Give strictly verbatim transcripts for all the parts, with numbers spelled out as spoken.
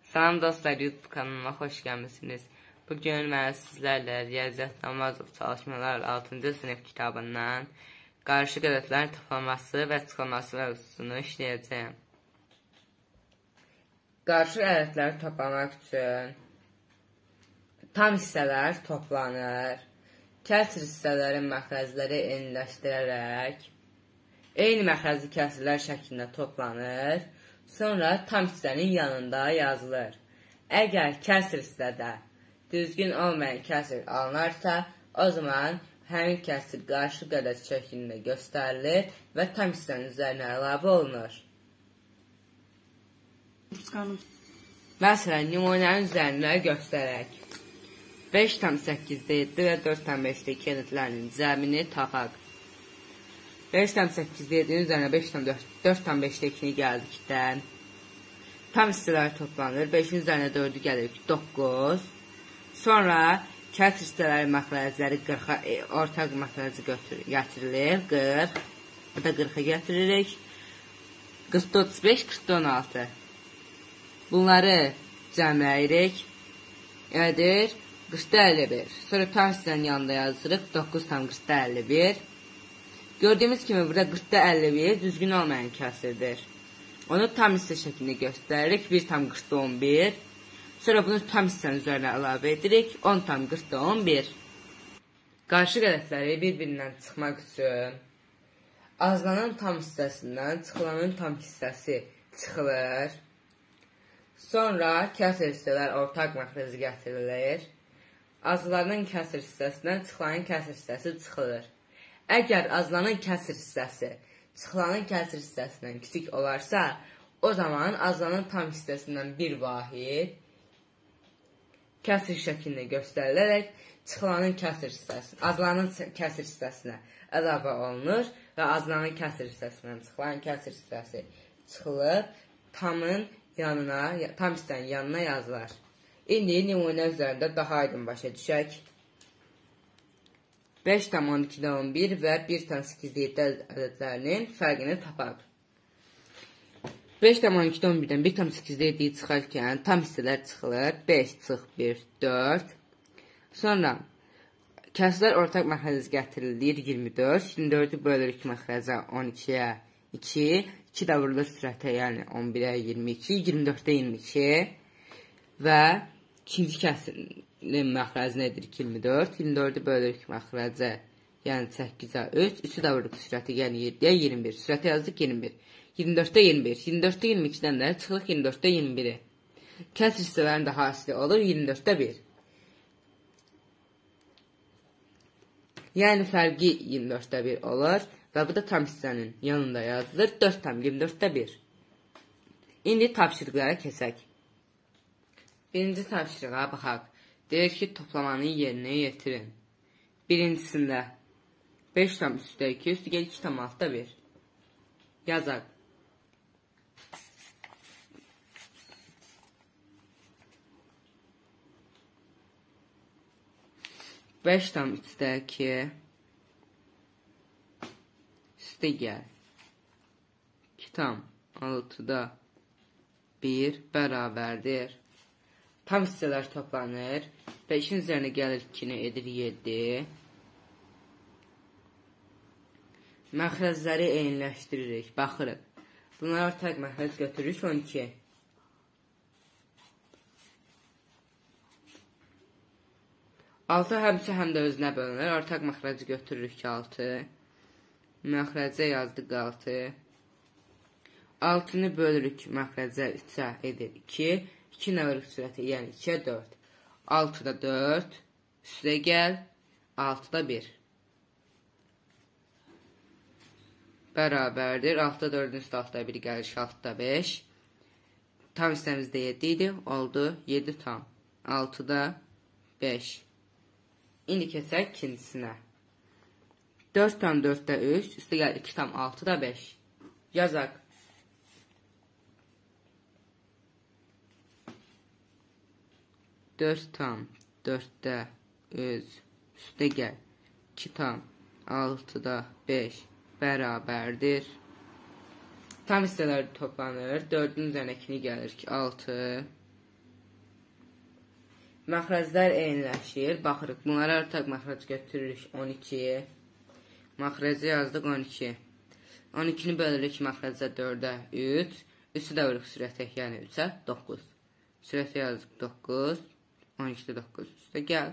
Salam dostlar, YouTube kanalıma hoş gəlmişsiniz. Bugün mən sizlərlə Riyaziyyat Namazov çalışmalar altıncı sınıf kitabından qarışıq ədədlərin toplanması və çıxılması mövzusunu işləyəcəyəm. Qarışıq ədədləri toplamaq üçün tam hissələr toplanır, kəsr hissələrin məxrəcləri eyniləşdirərək eyni məxrəcli kəsrlər şəklində toplanır, sonra tam hissənin yanında yazılır. Əgər kəsr hissədə düzgün olmayan kəsr alınarsa, o zaman həmin kəsr qarışıq ədəd şəklində göstərilir və tam hissənin üzərinə əlavə olunur. Məsələn, nümunənin üzərində göstərək. beş tam səkkizdə yeddi və dörd tam beşdə iki ədədlərinin cəmini tapaq. beş tam səkkizdə yeddinin üzərinə beş tam dörd tam beşdə ikini gəldikdən tam hissələr toplanır. beşin üzərinə dördü gəlir doqquz. Sonra kəsr hissələrin məxrəcləri qırxa, e, ortaq məxrəci gətirilir. qırx. Bu da qırxa gətiririk. qırxda otuz beş, qırxda on altı. Bunları cəmləyirik. Edir qırxda əlli bir. Sonra tam hissənin yanında yazırıq. doqquz tam qırxda əlli bir. Gördüyümüz kimi burada qırxda əlli bir düzgün olmayan kəsrdir. Onu tam hissə şəklində göstəririk. bir tam qırxda on bir. Sonra bunu tam hissənin üzərinə əlavə edirik. on tam qırxda on bir. Qarışıq ədədləri bir-birindən çıxmaq üçün azlanın tam hissəsindən çıxılanın tam hissəsi çıxılır. Sonra kəsr hissələr ortaq məxrəci gətirilir. Azlanın kəsr hissəsindən çıxılanın kəsr hissəsi çıxılır. Əgər azlanın kəsr hissəsi çıxılanın kəsr hissəsindən kiçik olarsa, o zaman azlanın tam hissəsindən bir vahid kəsr şəklində göstərilərək çıxılanın kəsr hissəsi, azlanın kəsr hissəsinə əlavə olunur və azlanın kəsr hissəsindən çıxılan kəsr hissəsi çıxılıb tamın yanına, tam hissənin yanına yazılar. İndi nümunə üzərində daha aydın başa düşək. beş tam on ikidə on bir və bir tam səkkizdə yeddi ədədlərinin fərqini tapaq. beş tam on ikidə on birdən bir tam səkkizdə yeddiyi çıxarkən tam hissələr çıxılır. beş çıx bir, dörd. Sonra kəsrlər ortaq məxrəc gətirilir. iyirmi dörd. iyirmi dördü bölürük məxrəcə on ikiyə iki. iki də vurulur sürətə, yəni on birə iyirmi iki. iyirmi dörddə iyirmi iki. Və ikinci kəsrin məxrəci nədir? iyirmi dörd. iyirmi dördü bölürük məxrəcə, yəni səkkizə üç. üçü də vururuq sürəti, yəni yeddiyə iyirmi bir. Sürətə yazdıq iyirmi bir. iyirmi dörddə iyirmi bir. iyirmi dörddə iyirmi ikidən də çıxırıq iyirmi dörddə iyirmi biri. Kəsr hissələrin daha asli olur iyirmi dörddə bir. Yəni fərqi iyirmi dörddə bir olur və bu da tam hissənin yanında yazılır. dörd tam iyirmi dörddə bir. İndi tapşırıqlara keçək. Birinci tapşırığa baxaq. Deyir ki, toplamanın yerinə yetirin. Birincisində beş tam üstə iki, üstə gəl iki tam altda bir. Yazaq. beş tam üçdə iki, üstə gəl iki tam altıda bir bərabərdir. Tam hissələr toplanır. beşin üzərinə gəlir ikini edir yeddi. Məxrəcləri eyniləşdiririk. Baxırıq. Bunlar ortaq məxrəc götürürük on iki. altı həmçə həm də özünə bölünür. Ortaq məxrəci götürürük altı. Məxrəcə yazdıq altı. altını bölürük məxrəcə üçə edir iki. iki nə vurur sürəti, yəni ikiyə dörd. altıda dörd. Üstə gəl. altıda bir. Bərabərdir. altıda dördün üstə altıda bir gəlir. altıda beş. Tam hissəmizdə yeddi idi. Oldu yeddi tam. altıda beş. İndi keçək ikincisinə. dörd tam dörddə üç. Üstə gəl iki tam altıda beş. Yazaq. dörd tam dörddə üç. Üstə gəl iki tam altıda beş bərabərdir. Tam hissələr toplanır. dördün üzərinə ikini gəlir ki, altı. Məxrəclər eyniləşir. Baxırıq, bunlara ortaq məxrəc götürürük on iki. Məxrəci yazdıq on iki. on ikini bölürük məxrəcə dördə üç. üçü də vuruq sürətək, yəni üçə doqquz. Sürətə yazdıq doqquz. on ikidə doqquz üstə gəl.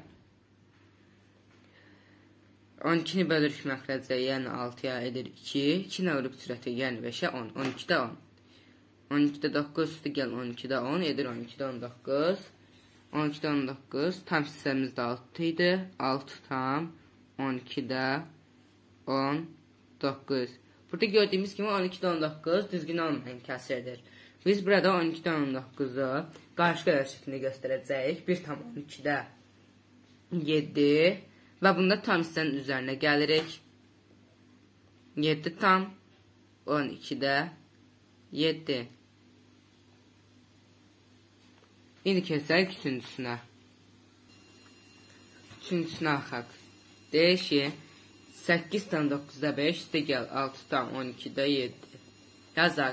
on ikini bölürük məxrəcə, yəni altıya edir iki. ikini vuruq sürətə, yəni beşə on. on ikidə on. on ikidə doqquz üstə gəl, on ikidə on edir on ikidə on doqquz. on ikidə on doqquz, tam hissəmiz də altı idi. altı tam on ikidə on doqquz. Burada gördüyümüz kimi on ikidə on doqquz düzgün olmayan kəsirdir. Biz burada on ikidə on doqquzu qarşı-qarşı şəklində göstərəcəyik. bir tam on ikidə yeddi və bunda tam hissənin üzərinə gəlirik. yeddi tam on ikidə yeddi. İndi keçək üçüncüsünə. Üçüncüsünə baxaq. Deyir ki, səkkiz tam doqquzda beş, üstə gəl altı tam on ikidə yeddi. Yazaq.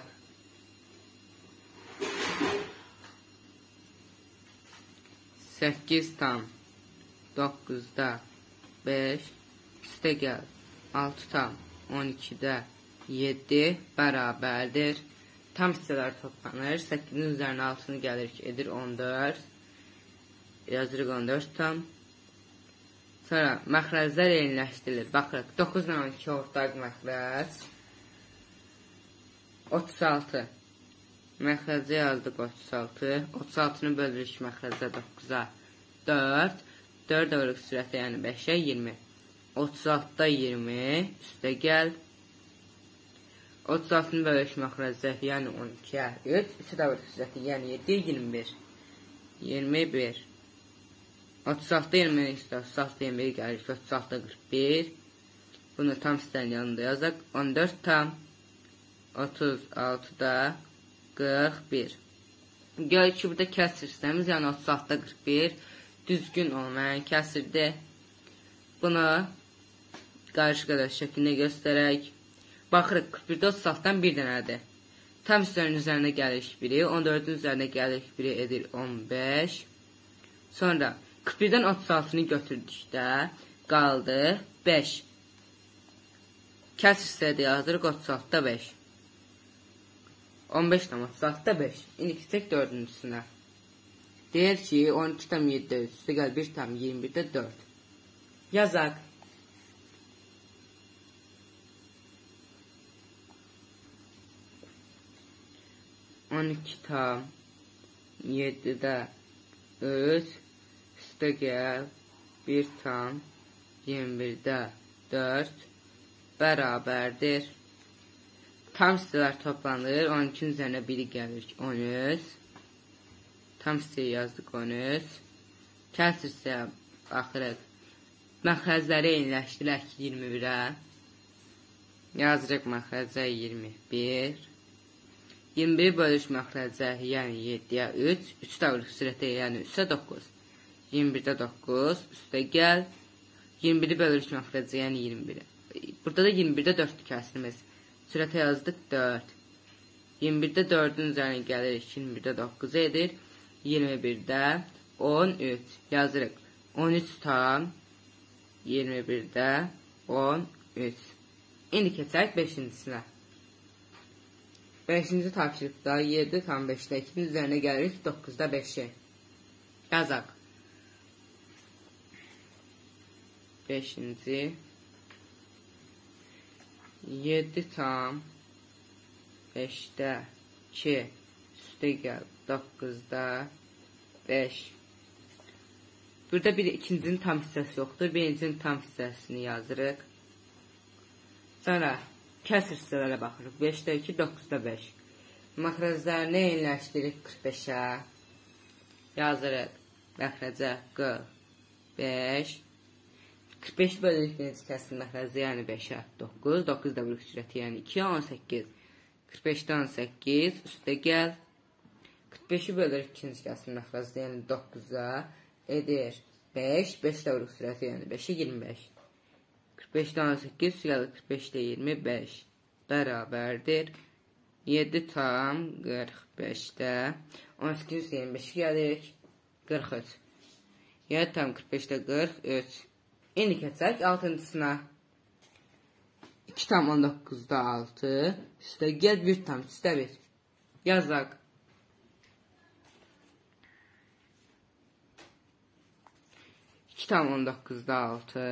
səkkiz tam doqquzda beş, üstə gəl altı tam on ikidə yeddi bərabərdir. Tam hissələr toplanır. səkkizin üzərinə altını gəlirik, edir on dörd. Yazırıq on dörd tam. Sonra məxrəclər eyniləşdirilir. Baxırıq, doqquz ilə on iki ortaq məxrəc. otuz altı. Məxrəcə yazdıq otuz altı. otuz altını bölürük məxrəcə doqquza dörd. dörd vuruq sürətə, yəni beşə iyirmi. otuz altıda iyirmi. Üstə gəl. otuz altını bölürük məxrəcə, yəni on ikiyə üç. üçü də vuruq sürətə, yəni yeddi, iyirmi bir. iyirmi bir. otuz altı iyirmi üstə, otuz altı iyirmi bir gəlirik. otuz altı qırx bir. Bunu tam hissənin yanında yazaq. on dörd tam otuz altıda qırx bir. Gör ki, burada kəsir hissəmiz, yəni otuz altıda qırx bir düzgün olmayan kəsirdir. Bunu qarşı-qarşı şəklində göstərək. Baxırıq, qırx birdə otuz altıdan bir dənədir. Tam hissənin üzərinə gəlirik biri, on dördün üzərinə gəlirik biri edir on beş. Sonra qırx birdən otuz altını götürdükdə qaldı beş. Kəsir hissədə yazdırıq otuz altıda beş. on beş tam otuz altıda beş. İndi keçək dördüncüsünə. Deyir ki, on iki tam yeddidə üç, üstə gəl bir tam iyirmi birdə dörd. Yazaq. on iki tam yeddidə üç, üstə gəl bir tam iyirmi birdə dörd bərabərdir. Tam hissələr toplanır. on ikinin üzərinə biri gəlir. on üç. Tam hissəyə yazdıq on üç. Kəsir hissəyə baxırıq. Məxrəcləri eyniləşdirək iyirmi birə. Yazırıq məxrəcə iyirmi bir. iyirmi bir bölüş məxrəcə, yəni yeddiyə üç. üç də vuruq sürətə, yəni üçə doqquz. iyirmi birdə doqquz. Üstə gəl. iyirmi biri bölüş məxrəcə, yəni iyirmi bir. Burada da iyirmi birdə dörddür kəsirimiz. Sürətə yazdıq dörd. iyirmi birdə dördün üzərinə gəlirik. iyirmi birdə doqquz edir. iyirmi birdə on üç. Yazırıq. on üç tam iyirmi birdə on üç. İndi keçək beşincisinə. beşinci tapşırıqda yeddi tam beşdə ikinin üzərinə gəlirik. doqquzda beşi. Yazaq. beşinci. yeddi tam beşdə iki. Üstə gəl. doqquzda beş. Burada bir ikincinin tam hissəsi yoxdur. Birincinin tam hissəsini yazırıq. Sonra kəsir hissələrə baxırıq. beşdə iki, doqquzda beş. Məxrəclərini eyniləşdiririk qırx beşə. Yazırıq. Məxrəcə qırx beş. qırx beş bölürük birinci kəsir məxrəcə, yəni beşə doqquz. doqquz da vuruq sürəti, yəni ikiyə on səkkiz. qırx beşdə on səkkiz. Üstə gəl. qırx beşi bölürük ikinci kəsir məxrəcə, yəni doqquza. Edir beş. beş də vuruq sürəti, yəni beşə iyirmi beş. qırx beşdə on səkkiz, gəlir qırx beşdə iyirmi beş. Bərabərdir. yeddi tam qırx beşdə on səkkiz iyirmi beş gəlirik. qırx üç. yedi tam qırx beşdə qırx üç. İndi keçək altıncısına. iki tam on doqquzda altı. Üstə gəl bir tam üstə bir. Yazaq. iki tam on doqquzda altı.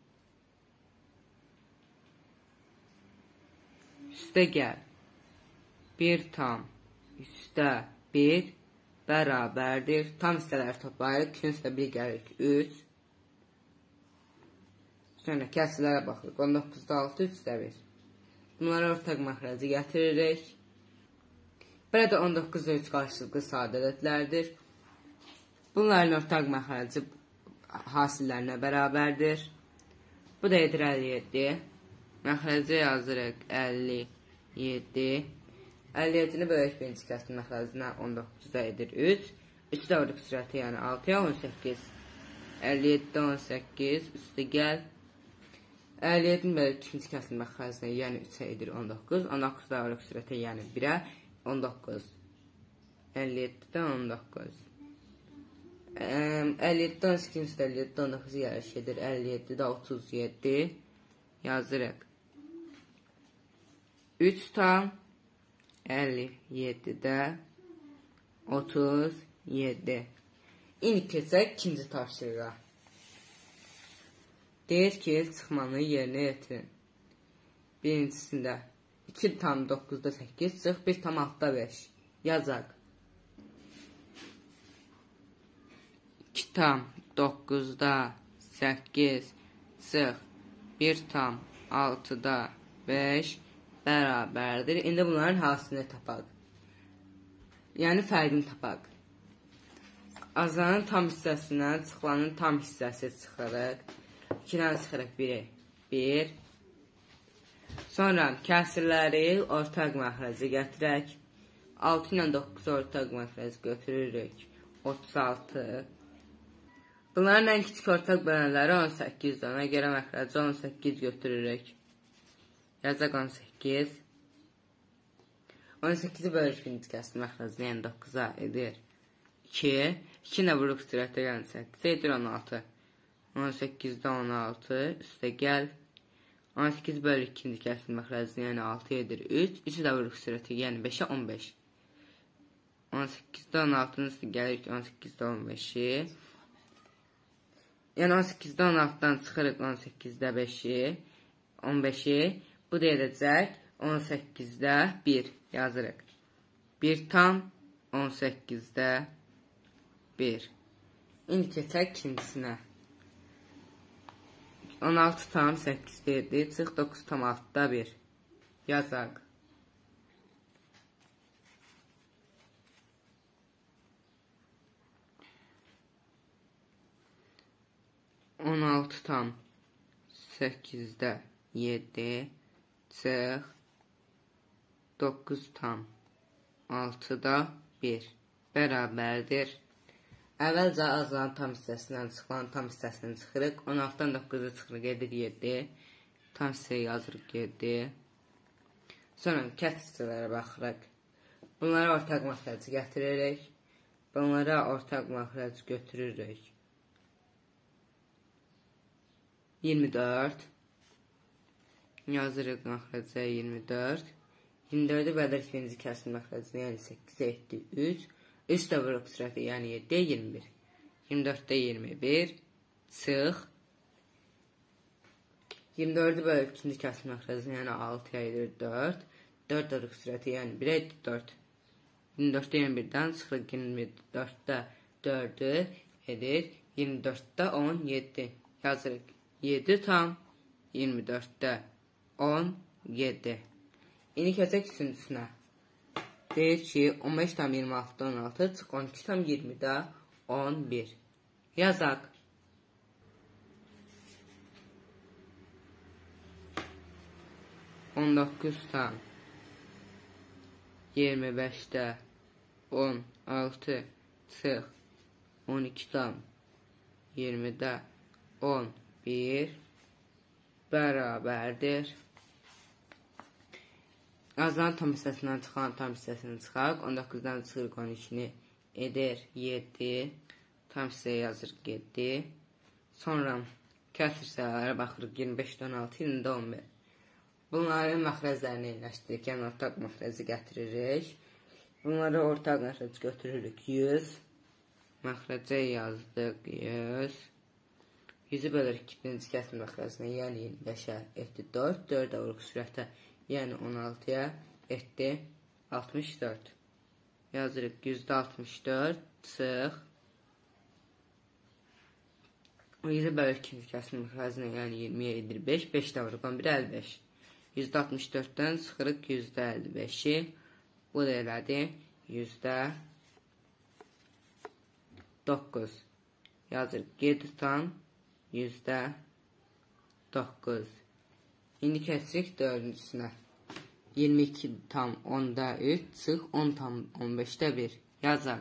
Üstə gəl. bir tam üstə bir bərabərdir. Tam hissələri toplayırıq. ikinci üstə bir gəlirik üç. Sonra kəsilərə baxırıq. on doqquzda altı üstə bir. Bunları ortaq məxrəci gətiririk. Burada on doqquzda üç qarşılıqlı sadələtlərdir. Bunların ortaq məxrəci hasillərinə bərabərdir. Bu da edir əlli yeddi. Məxrəci yazırıq əlli yeddi. əlli yeddini bölək birinci kəsrin məxrəcinə on doqquzda edir üç. üçdə vuruq sürəti yəni altıya on səkkiz. əlli yeddi on səkkiz üstə gəl. əlli yeddini bölək ikinci kəsrin məxrəcinə yəni üçə edir on doqquz. on doqquzda vuruq sürəti yəni birə on doqquz. əlli yeddidən on doqquz. əlli yeddi on səkkiz üstə əlli yeddi on doqquz yarış edir. əlli yeddidə otuz yeddi yazırıq. üç tam əlli yeddidə otuz yeddi. İndi keçək ikinci tapşırığa. Deyir ki, çıxmanı yerinə yetirin. Birincisində iki tam doqquzda səkkiz çıx bir tam altda beş. Yazaq. iki tam doqquzda səkkiz çıx bir tam altıda beş bərabərdir. İndi bunların hasilini tapaq. Yəni fərqini tapaq. Azanın tam hissəsindən çıxılanın tam hissəsi çıxırıq. ikidən çıxırıq biri. bir. Sonra kəsirləri ortaq məxrəci gətirək. altı ilə doqquz ortaq məxrəci götürürük. otuz altı. Bunların ən kiçik ortaq bölənləri on səkkizdir. Ona görə məxrəci on səkkiz götürürük. Yazaq on səkkiz. on səkkizi bölük birinci kəsrin məxrəcinə yəni doqquza edir iki. iki ilə vuruq sürətə yəni səkkizə edir on altı. on səkkizdə on altı üstə gəl. on səkkiz bölük ikinci kəsrin məxrəcinə yəni altı edir üç. üçü də vuruq sürətə yəni beşə on beş. on səkkizdə on altının üstə gəlirik on səkkizdə on beşi. Yəni on səkkizdə on altıdan çıxırıq on səkkizdə beşi. on beşi. Bu da edəcək on səkkizdə bir yazırıq. bir tam on səkkizdə bir. İndi keçək ikincisinə. on altı tam səkkizdə yedi. Çıx doqquz tam altıda bir. Yazaq. on altı tam səkkizdə yedi. Çıx doqquz tam altıda bir. Bərabərdir. Əvvəlcə azalan tam hissəsindən çıxılan tam hissəsini çıxırıq. on altıdan doqquza çıxırıq edir yedi. Tam hissəyə yazırıq yedi. Sonra kəs hissələrə baxırıq. Bunlara ortaq məxrəci gətiririk. Bunlara ortaq məxrəc götürürük. iyirmi dörd. Yazırıq məxrəcə iyirmi dörd. iyirmi dördü bədər ikinci kəsrin məxrəcinə yəni səkkizə etdi üç. Üstə vuruq sürəti yəni yeddiyə iyirmi bir. iyirmi dörddə iyirmi bir. Çıx. iyirmi dördü bölük ikinci kəsrin məxrəcinə yəni altıya edir dörd. dörd vuruq sürəti yəni birə edir dörd. iyirmi dörddə iyirmi birdən çıxırıq iyirmi dörddə dördü edir iyirmi dörddə on yeddi. Yazırıq. yeddi tam iyirmi dörddə on yeddi. İndi keçək üçüncüsünə. Deyir ki, on beş tam iyirmi altıda on altı çıx on iki tam iyirmidə on bir. Yazaq. on doqquz tam iyirmi beşdə on altı çıx on iki tam iyirmidə on bir bərabərdir. Azalan tam hissəsindən çıxan tam hissəsini çıxaq. on doqquzdan çıxırıq on ikini edir yeddi. tam hissəyə yazırıq yeddi. Sonra kəsr hissələrə baxırıq iyirmi beşdə on altı, iyirmidə on bir. Bunların məxrəzlərini eyniləşdiririk, yəni ortaq məxrəzi gətiririk. Bunları ortaq məxrəz götürürük yüz. Məxrəcə yazdıq yüz. yüzü bölürük ikinci kəsr məxrəzinə, yəni iyirmi beşə etdi dörd. dördə vuruq sürətə, yəni on altıya etdi altmış dörd. Yazırıq yüzdə altmış dörd çıx. yüzü bölürük ikinci kəsr məxrəzinə, yəni iyirmiyə edir beş. beşdə vuruq on birə əlli beş. yüzdə altmış dörddən çıxırıq yüzdə əlli beşi. Bu da elədi yüzdə doqquz. Yazırıq yeddi tam yüzdə doqquz. İndi keçirik dördüncüsünə. iyirmi iki tam onda üç çıx on tam on beşdə bir. Yazaq.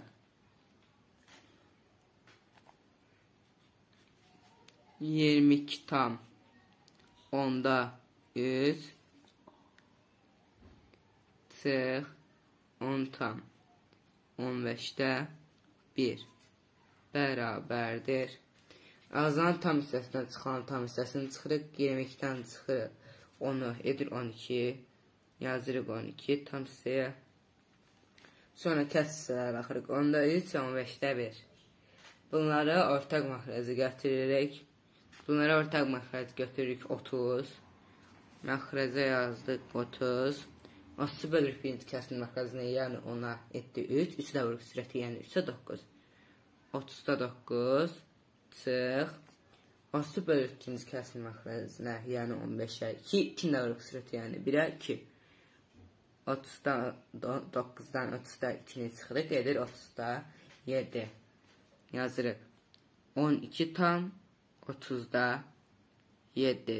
iyirmi iki tam onda üç çıx on tam on beşdə bir bərabərdir. Azanın tam hissəsindən çıxan tam hissəsini çıxırıq. iyirmi ikidən çıxırıq onu edir on iki. Yazırıq on iki tam hissəyə. Sonra kəsr hissələrə baxırıq. onda üç on beşdə bir. Bunları ortaq məxrəzi gətiririk. Bunları ortaq məxrəz götürürük otuz. Məxrəzə yazdıq otuz. otuzu bölürük birinci kəsr məxrəzinə, yəni ona etdi üç. üçə də vuruq sürəti, yəni üçə doqquz. otuzda doqquz çıx. otuzu bölürük ikinci kəsr məxrəzinə, yəni on beşə iki. ikinə də vuruq sürəti, yəni birə iki. otuzda doqquzdan otuzda ikini çıxırıq, edir otuzda yeddi. Yazırıq on iki tam otuzda yeddi.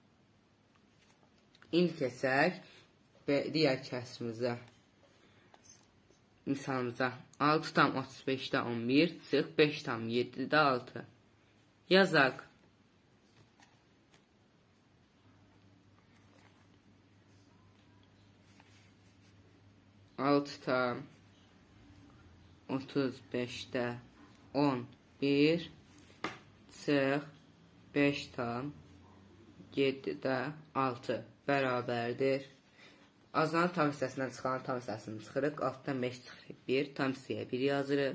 İndi keçək və digər kəsrimizə, misalımıza. altı tam otuz beşdə on bir çıx beş tam yeddidə altı. Yazaq. altı tam otuz beşdə on bir çıx beş tam yeddidə altı bərabərdir. Azanın tam hissəsindən çıxan tam hissəsini çıxırıq. altdan beş çıxırıq bir. Tam hissəyə bir yazırıq.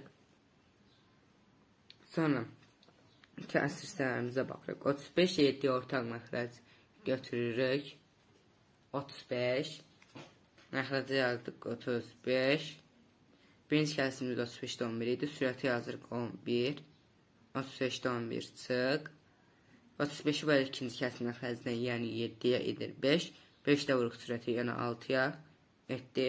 Sonra kəsr hissələrimizə baxırıq. otuz beş yeddi ortaq məxrəc götürürük. otuz beş. Məxrəcə yazdıq otuz beş. Birinci kəsrimiz otuz beşdə on bir idi. Sürəti yazırıq on bir. otuz beşdə on bir çıx. otuz beşi bölür ikinci kəsr məxrəzinə, yəni yeddiyə edir beş. beşdə vuruq sürəti, yəni altıya etdi.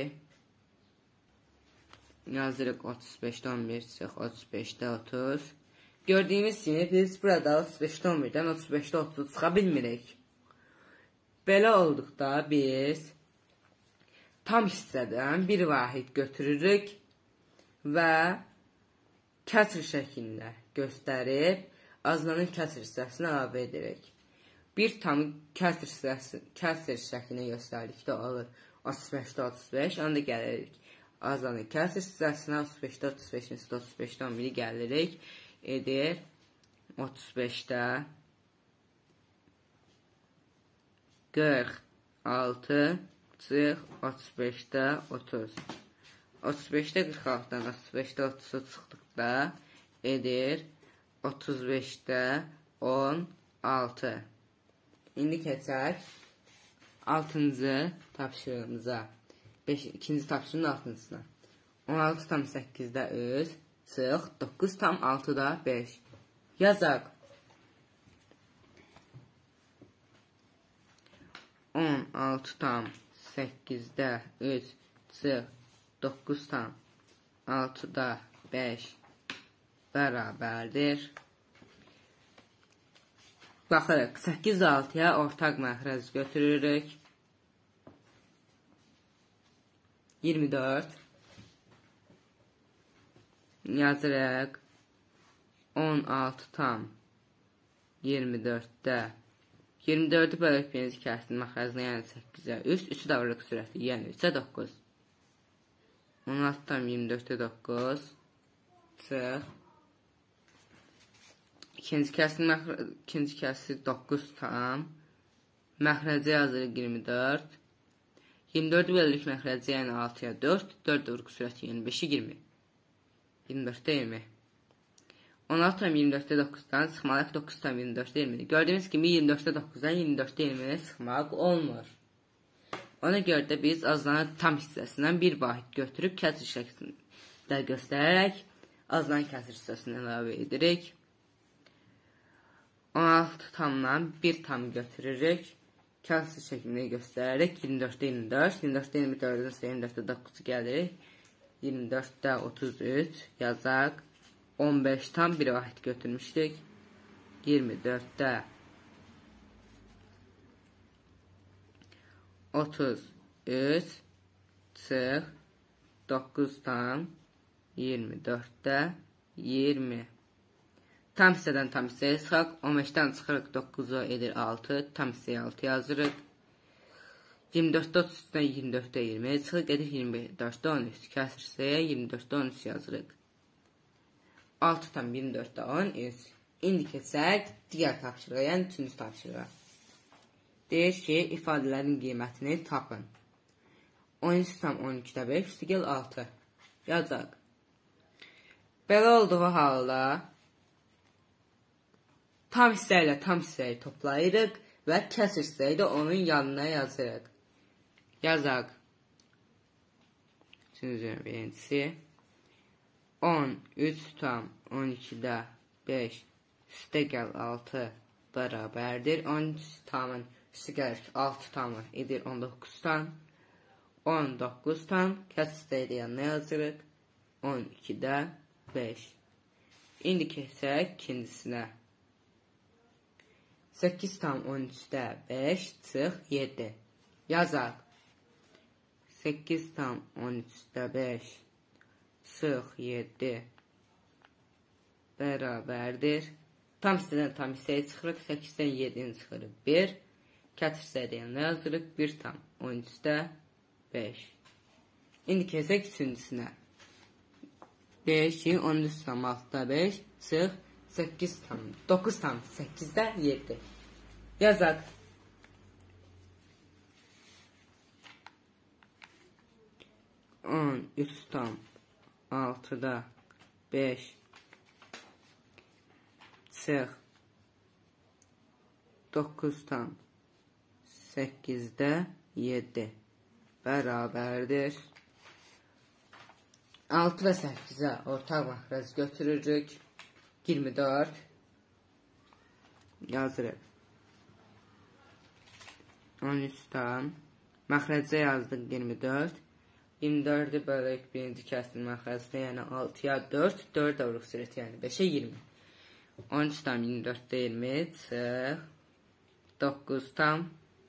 Yazırıq otuz beşdə on bir çıx otuz beşdə otuz. Gördüyümüz kimi biz burada otuz beşdə on birdən otuz beşdə otuzu çıxa bilmirik. Belə olduqda biz tam hissədən bir vahid götürürük və kəsr şəklində göstərib azlanın kəsr hissəsini əlavə edirik. Bir tam kəsr hissəsi, kəsr şəklində göstərdikdə olur otuz beşdə otuz beş, onda gəlirik azlanın kəsr hissəsinə, otuz beşdə otuz beşin üstə otuz beşdə on biri gəlirik, edir otuz beşdə qırx altı çıx otuz beşdə otuz. otuz beşdə qırx altıdan otuz beşdə otuzu çıxdıqda edir otuz beşdə on altı. İndi keçək altıncı tapşırığımıza. ikinci tapşırığın altıncısına. on altı tam səkkizdə üç çıx doqquz tam altıda beş. Yazaq. on altı tam səkkizdə üç çıx doqquz tam altıda beş bərabərdir. Baxırıq, səkkiz altıya ortaq məxrəz götürürük. iyirmi dörd. Yazırıq. on altı tam iyirmi dörddə. iyirmi dördü bölük birinci kəsrin məxrəzinə, yəni səkkizə üç. üçü də vuruq sürəti, yəni üçə doqquz. on altı tam iyirmi dörddə doqquz. Çıx. ikinci kəsin ikinci kəsi doqquz tam. Məxrəci yazırıq iyirmi dörd. iyirmi dördü bölürük məxrəci, yəni altıya dörd. dörd vurgu sürəti iyirmi beşi iyirmi. iyirmi dörddə iyirmi. on altı tam iyirmi dörddə doqquzdan çıxmalıq doqquz tam iyirmi dörddə iyirmi. Gördüyünüz kimi iyirmi dörddə doqquzdan iyirmi dörddə iyirmiyə çıxmaq olmur. Ona görə də biz azlanan tam hissəsindən bir vahid götürüb kəsir şəklində göstərərək azlanan kəsir hissəsini əlavə edirik. on altı tamdan bir tam götürürük. Kəsir şəklini göstərərək iyirmi dörddə iyirmi dörd, iyirmi dörddə iyirmi dördün iyirmi dörddə doqquz gəlirik. iyirmi dörddə otuz üç yazaq. on beş tam bir vahid götürmüşdük. iyirmi dörddə otuz üç çıx doqquz tam iyirmi dörddə iyirmi. Tam hissədən tam hissəyə çıxaq. on beşdən çıxırıq doqquzu edir altı. Tam hissəyə altı yazırıq. iyirmi dörddə otuz üçdən iyirmi dörddə iyirmiyə çıxırıq. Edir iyirmi dörddə on üç. Kəsir hissəyə iyirmi dörddə on üç yazırıq. altı tam iyirmi dörddə on üç. İndi keçək digər tapşırığa, yəni üçüncü tapşırığa. Deyir ki, ifadələrin qiymətini tapın. on üç tam on ikidə beş üstəgəl altı. Yazaq. Belə olduğu halda tam hissə ilə tam hissəyi toplayırıq və kəsir hissəyi də onun yanına yazırıq. Yazaq. Üçüncü birincisi. on üç tam on ikidə beş üstəgəl altı bərabərdir. on üç tamın üstəgəl altı tamı edir on doqquz tam. on doqquz tam kəsir hissəyi də yanına yazırıq. on ikidə beş. İndi keçək ikincisinə. səkkiz tam on üçdə beş çıx yeddi. Yazaq. səkkiz tam on üçdə beş çıx yeddi bərabərdir. Tam hissədən tam hissəyə çıxırıq. səkkizdən yeddini çıxırıq bir. Kəsir hissəyi də yanına yazırıq. bir tam on üçdə beş. İndi keçək üçüncüsünə. beş ki on üç tam altıda beş çıx səkkiz tam doqquz tam səkkizdə yeddi. Yazaq. on üç tam altıda beş çıx doqquz tam səkkizdə yeddi bərabərdir. altı və səkkizə ortaq məxrəc götürürük. iyirmi dörd yazırıq. on üç tam məxrəcə yazdıq iyirmi dörd. iyirmi dördü bölük birinci kəsin məxrəcdə, yəni altıya dörd. dörd vuruq sürəti, yəni beşə iyirmi. on üç tam iyirmi dörddə iyirmi çıx doqquz tam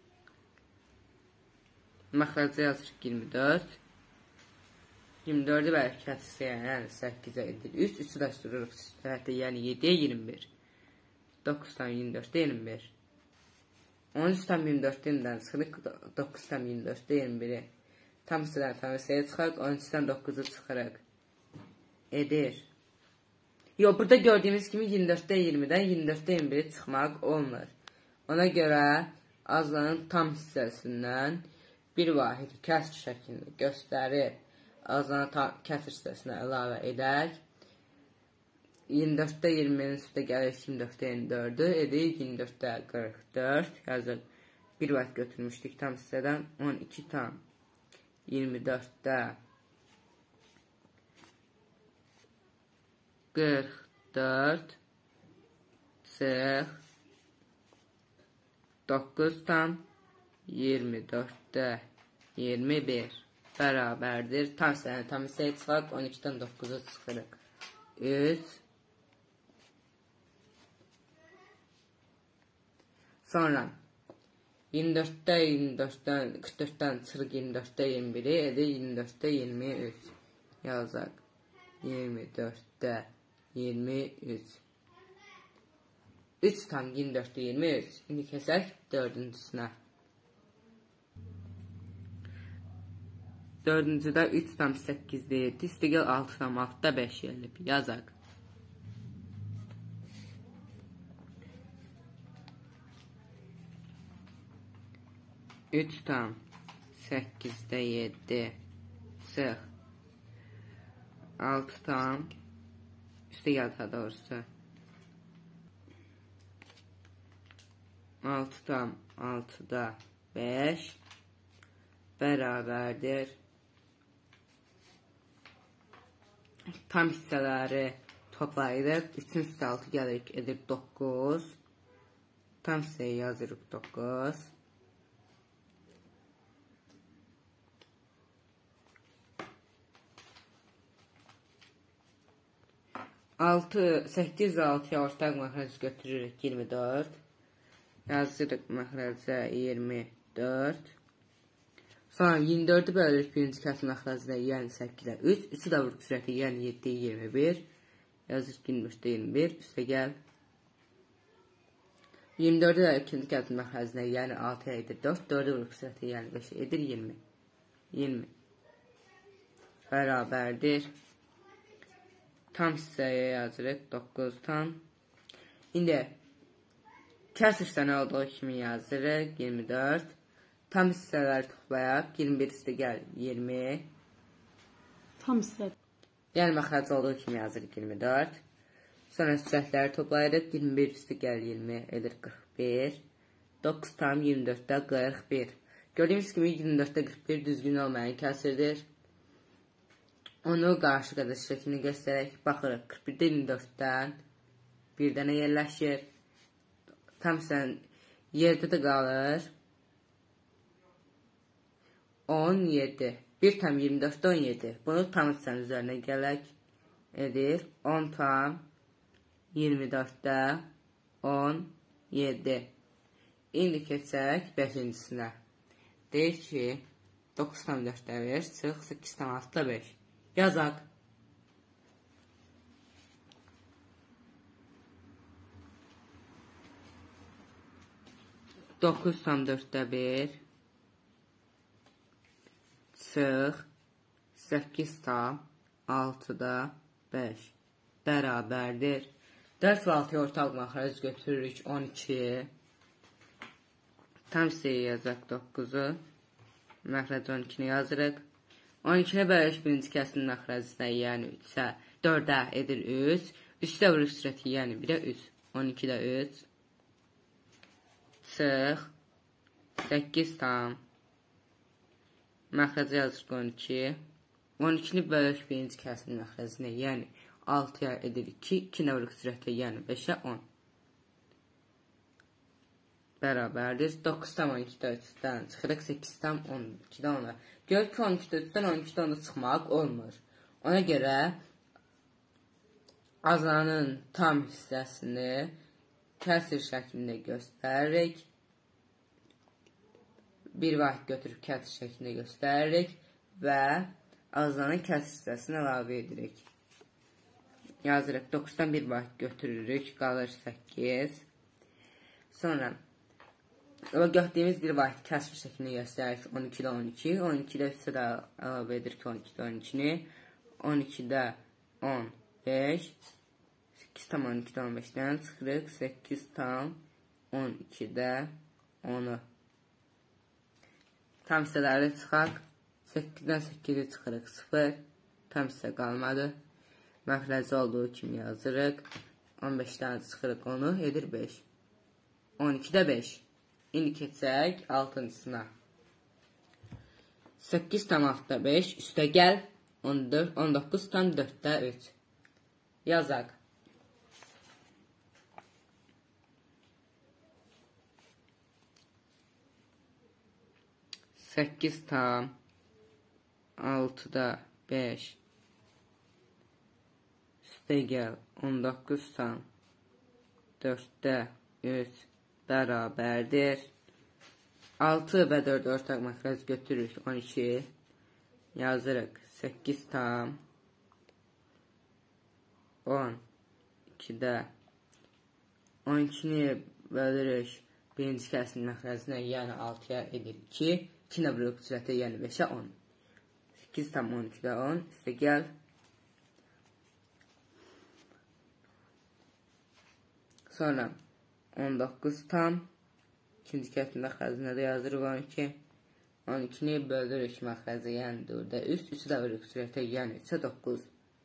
məxrəcə yazırıq iyirmi dörd. iyirmi dördü bəlkə kəsisə, yəni səkkizə edir üç. üçü də sürürük sürəti, yəni yeddiyə iyirmi bir. doqquz tam iyirmi dörddə iyirmi bir. on üç tam iyirmi dörddən çıxırıq. doqquz tam iyirmi dörddə iyirmi biri. Tam hissədən tam hissəyə çıxırıq. on üçdən doqquzu çıxırıq. Edir. Yox, burada gördüyümüz kimi iyirmi dörddə iyirmidən iyirmi dörddə iyirmi biri çıxmaq olmur. Ona görə azlanan tam hissəsindən bir vahid kəsr şəklində göstərib azlanan tam kəsr hissəsinə əlavə edək. iyirmi dörddə iyirminin üstə gəlir iyirmi dörddə iyirmi dördü edir iyirmi dörddə qırx dörd. Yazıq. Bir vaxt götürmüşdük tam hissədən. on iki tam iyirmi dörddə qırx dörd çıx doqquz tam iyirmi dörddə iyirmi bir bərabərdir. Tam hissəni tam hissəyə çıxaq. on ikidən doqquzu çıxırıq. üç. Sonra iyirmi dörddə iyirmi dörddən qırx dörddən çıxırıq iyirmi dörddə iyirmi biri edir iyirmi dörddə iyirmi üç. Yazaq. iyirmi dörddə iyirmi üç. üç tam iyirmi dörddə iyirmi üç. İndi keçək dördüncüsünə. Dördüncüdə üç tam səkkizdə yeddi. İstəgəl altı tam altıda beş gəlib. Yazaq. üç tam səkkizdə yeddi sıx altı tam üstə gəl daha doğrusu altı tam altıda beş bərabərdir. Tam hissələri toplayırıq. üçün üstə altı gəlirik, edir doqquz. Tam hissəyə yazırıq doqquz. altı, səkkiz və altıya ortaq məxrəc götürürük iyirmi dörd. Yazırıq məxrəcə iyirmi dörd. Sonra iyirmi dördü bölürük birinci kəsr məxrəcinə, yəni səkkizə üç. üçü də vuruq sürəti, yəni yeddi iyirmi bir. Yazırıq iyirmi üçdə iyirmi bir. Üstə gəl. iyirmi dördü də ikinci kəsr məxrəcinə, yəni altıya edir dörd. dördü vuruq sürəti, yəni beşə edir iyirmi. iyirmi. Bərabərdir. Tam hissəyə yazırıq doqquz tam. İndi kəsr hissəni olduğu kimi yazırıq iyirmi dörd. Tam hissələri toplayaq. iyirmi bir üstə gəl iyirmi. Tam hissə. Yəni məxrəc olduğu kimi yazırıq iyirmi dörd. Sonra sürətləri toplayırıq. iyirmi bir üstə gəl iyirmi edir qırx bir. doqquz tam iyirmi dörddə qırx bir. Gördüyümüz kimi iyirmi dörddə qırx bir düzgün olmayan kəsirdir. Onu qarşı qardaş şəklini göstərək. Baxırıq qırx birdə iyirmi dörddən bir dənə yerləşir. Tam sən yerdə də qalır. on yeddi. bir tam iyirmi dörddə on yeddi. Bunu tam hissənin üzərinə gələk. Edir. on tam iyirmi dörddə on yeddi. İndi keçək beşincisinə. Deyir ki, doqquz tam dörddə bir, çıx səkkiz tam altıda beş. Yazaq. doqquz tam dörddə bir, çıx səkkiz tam altıda beş bərabərdir. dörd və altıya ortaq məxrəc götürürük on iki. Tam hissəyə yazaq doqquzu. Məxrəc on ikini yazırıq. on ikini bölürük birinci kəsrin məxrəcinə, yəni üçə, dördə edir üç. üçdə vuruq sürəti, yəni birə üç. on ikidə üç. Çıx səkkiz tam məxrəcə yazırıq on iki. on ikini bölürük birinci kəsrin məxrəcinə, yəni altıya edir iki. ikinə vuruq sürəti, yəni beşə on. Bərabərdir. doqquz tam on ikidə üçdən çıxırıq. səkkiz tam on ikidə ona. Gör ki, on ikidə üçdən on ikidə ona çıxmaq olmur. Ona görə azanın tam hissəsini kəsir şəklində göstəririk. Bir vaxt götürüb kəsir şəklində göstəririk və azanın kəsir hissəsini əlavə edirik. Yazırıq. doqquzdan bir vaxt götürürük. Qalır səkkiz. Sonra gördüyümüz bir vaxt kəsr şəklini göstərir on ikidə on iki. on ikidə üçə də əlavə edir ki, on ikidə on ikini. on ikidə on beş. səkkiz tam on ikidə on beşdən çıxırıq. səkkiz tam on ikidə onu. Tam hissələri çıxaq. səkkizdən səkkizi çıxırıq. sıfır. Tam hissə qalmadı. Məxrəci olduğu kimi yazırıq. on beşdən çıxırıq onu. Edir beş. on ikidə beş. İndi keçək altıncısına. səkkiz tam altıda beş. Üstə gəl. on doqquz tam dörddə üç. Yazaq. səkkiz tam altıda beş. Üstə gəl. on doqquz tam dörddə üç. Bərabərdir. altı və dörd ortaq məxrəc götürürük on iki. Yazırıq. səkkiz tam on ikidə on ikini bölürük birinci kəsrin məxrəcinə, yəni altıya edir iki. ikinə vuruq sürətə, yəni beşə on. səkkiz tam on ikidə on. Üstə gəl. Sonra on doqquz tam İkinci kəsr məxrəcinə də yazırıq on iki. on ikini böldürük məxrəcə, yəni dördə üç. üçü də vuruq sürətə, yəni üçə doqquz.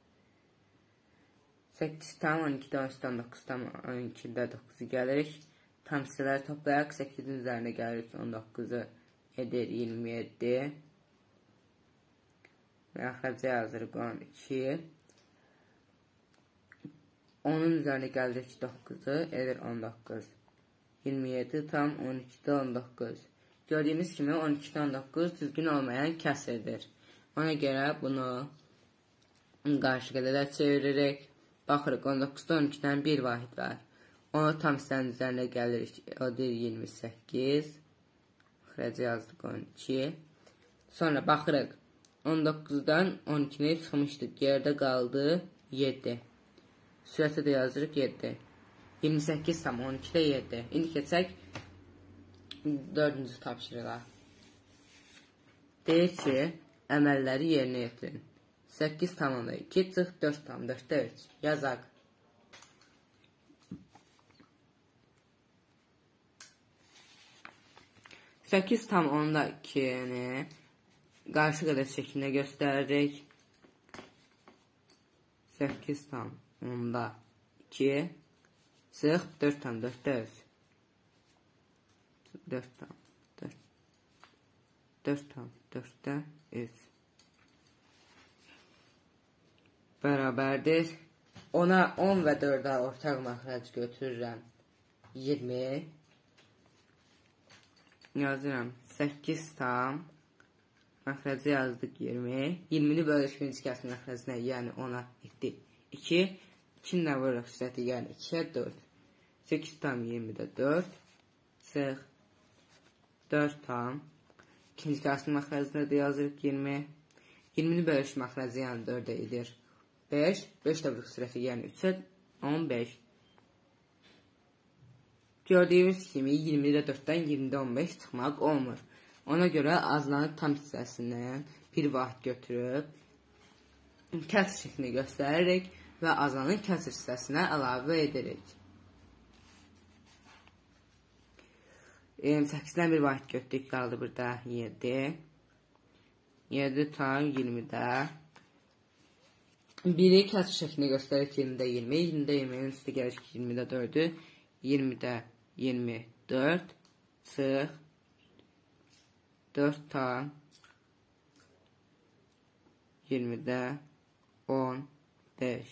səkkiz tam on ikidə on üçdən doqquz tam on ikidə doqquzu gəlirik. Tam hissələri toplayaq. səkkizin üzərinə gəlirik. on doqquzu edir iyirmi yeddi. Məxrəcə yazırıq on iki. onun üzərinə gəlirik doqquzu edir on doqquz. iyirmi yeddi tam on ikidə on doqquz. Gördüyünüz kimi on ikidə on doqquz düzgün olmayan kəsrdir. Ona görə bunu qarşı qədərə çeviririk. Baxırıq on doqquzda on ikidən bir vahid var. Onu tam hissənin üzərinə gəlirik. O deyir iyirmi səkkiz. Xərəcə yazdıq on iki. Sonra baxırıq. on doqquzdan on ikini çıxmışdıq. Yerdə qaldı yeddi. Sürətə də yazırıq yeddi. iyirmi səkkiz tam on ikidə yeddi. İndi keçək dördüncü tapşırığa. Deyir ki, əməlləri yerinə yetirin. səkkiz tam onda iki çıx dörd tam dörddə üç. Yazaq. səkkiz tam onda ikini qarşı qədər şəklində göstəririk. səkkiz tam onda iki çıx dörd tam dörddə üç. dörd tam dörd. dörd tam dörddə üç. Bərabərdir. Ona on və dördə ortaq məxrəc götürürəm. iyirmi. Yazıram. səkkiz tam. Məxrəci yazdıq iyirmi. iyirmini bölük birinci kəsr məxrəcinə, yəni ona etdi. iki. ikini də vururuq sürəti, yəni ikiyə dörd. səkkiz tam iyirmidə dörd. Çıx. dörd tam. İkinci kəsr məxrəcinə də yazırıq iyirmi. iyirmini bölük məxrəci, yəni dördə edir beş. beş də vururuq sürəti, yəni üçə on beş. Gördüyümüz kimi iyirmidə dörddən iyirmidə on beş çıxmaq olmur. Ona görə azlanın tam hissəsindən bir vaxt götürüb kəsr şəklini göstəririk və azlanın kəsr hissəsinə əlavə edirik. iyirmi səkkizdən bir vaxt götürdük, qaldı burada yeddi. yeddi tam iyirmidə. biri kəsr şəklini göstəririk iyirmidə iyirmi. iyirmidə iyirminin üstü gəlir iyirmidə dördü. iyirmidə iyirmi dörd. Çıx. dörd tam iyirmidə on beş.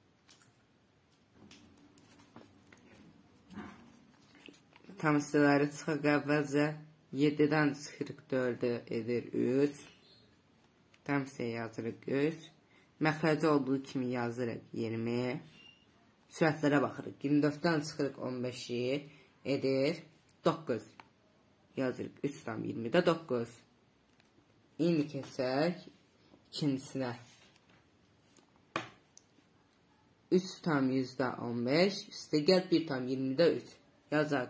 Tam hissələri çıxaq əvvəlcə yeddidən çıxırıq dördü edir üç. Tam hissəyə yazırıq üç. Məxrəci olduğu kimi yazırıq iyirmi. Sürətlərə baxırıq. iyirmi dörddən çıxırıq on beşi edir doqquz. Yazırıq üç tam iyirmidə doqquz. İndi keçək ikincisinə. üç tam yüzdə on beş. Üstə gəl bir tam iyirmidə üç. Yazaq.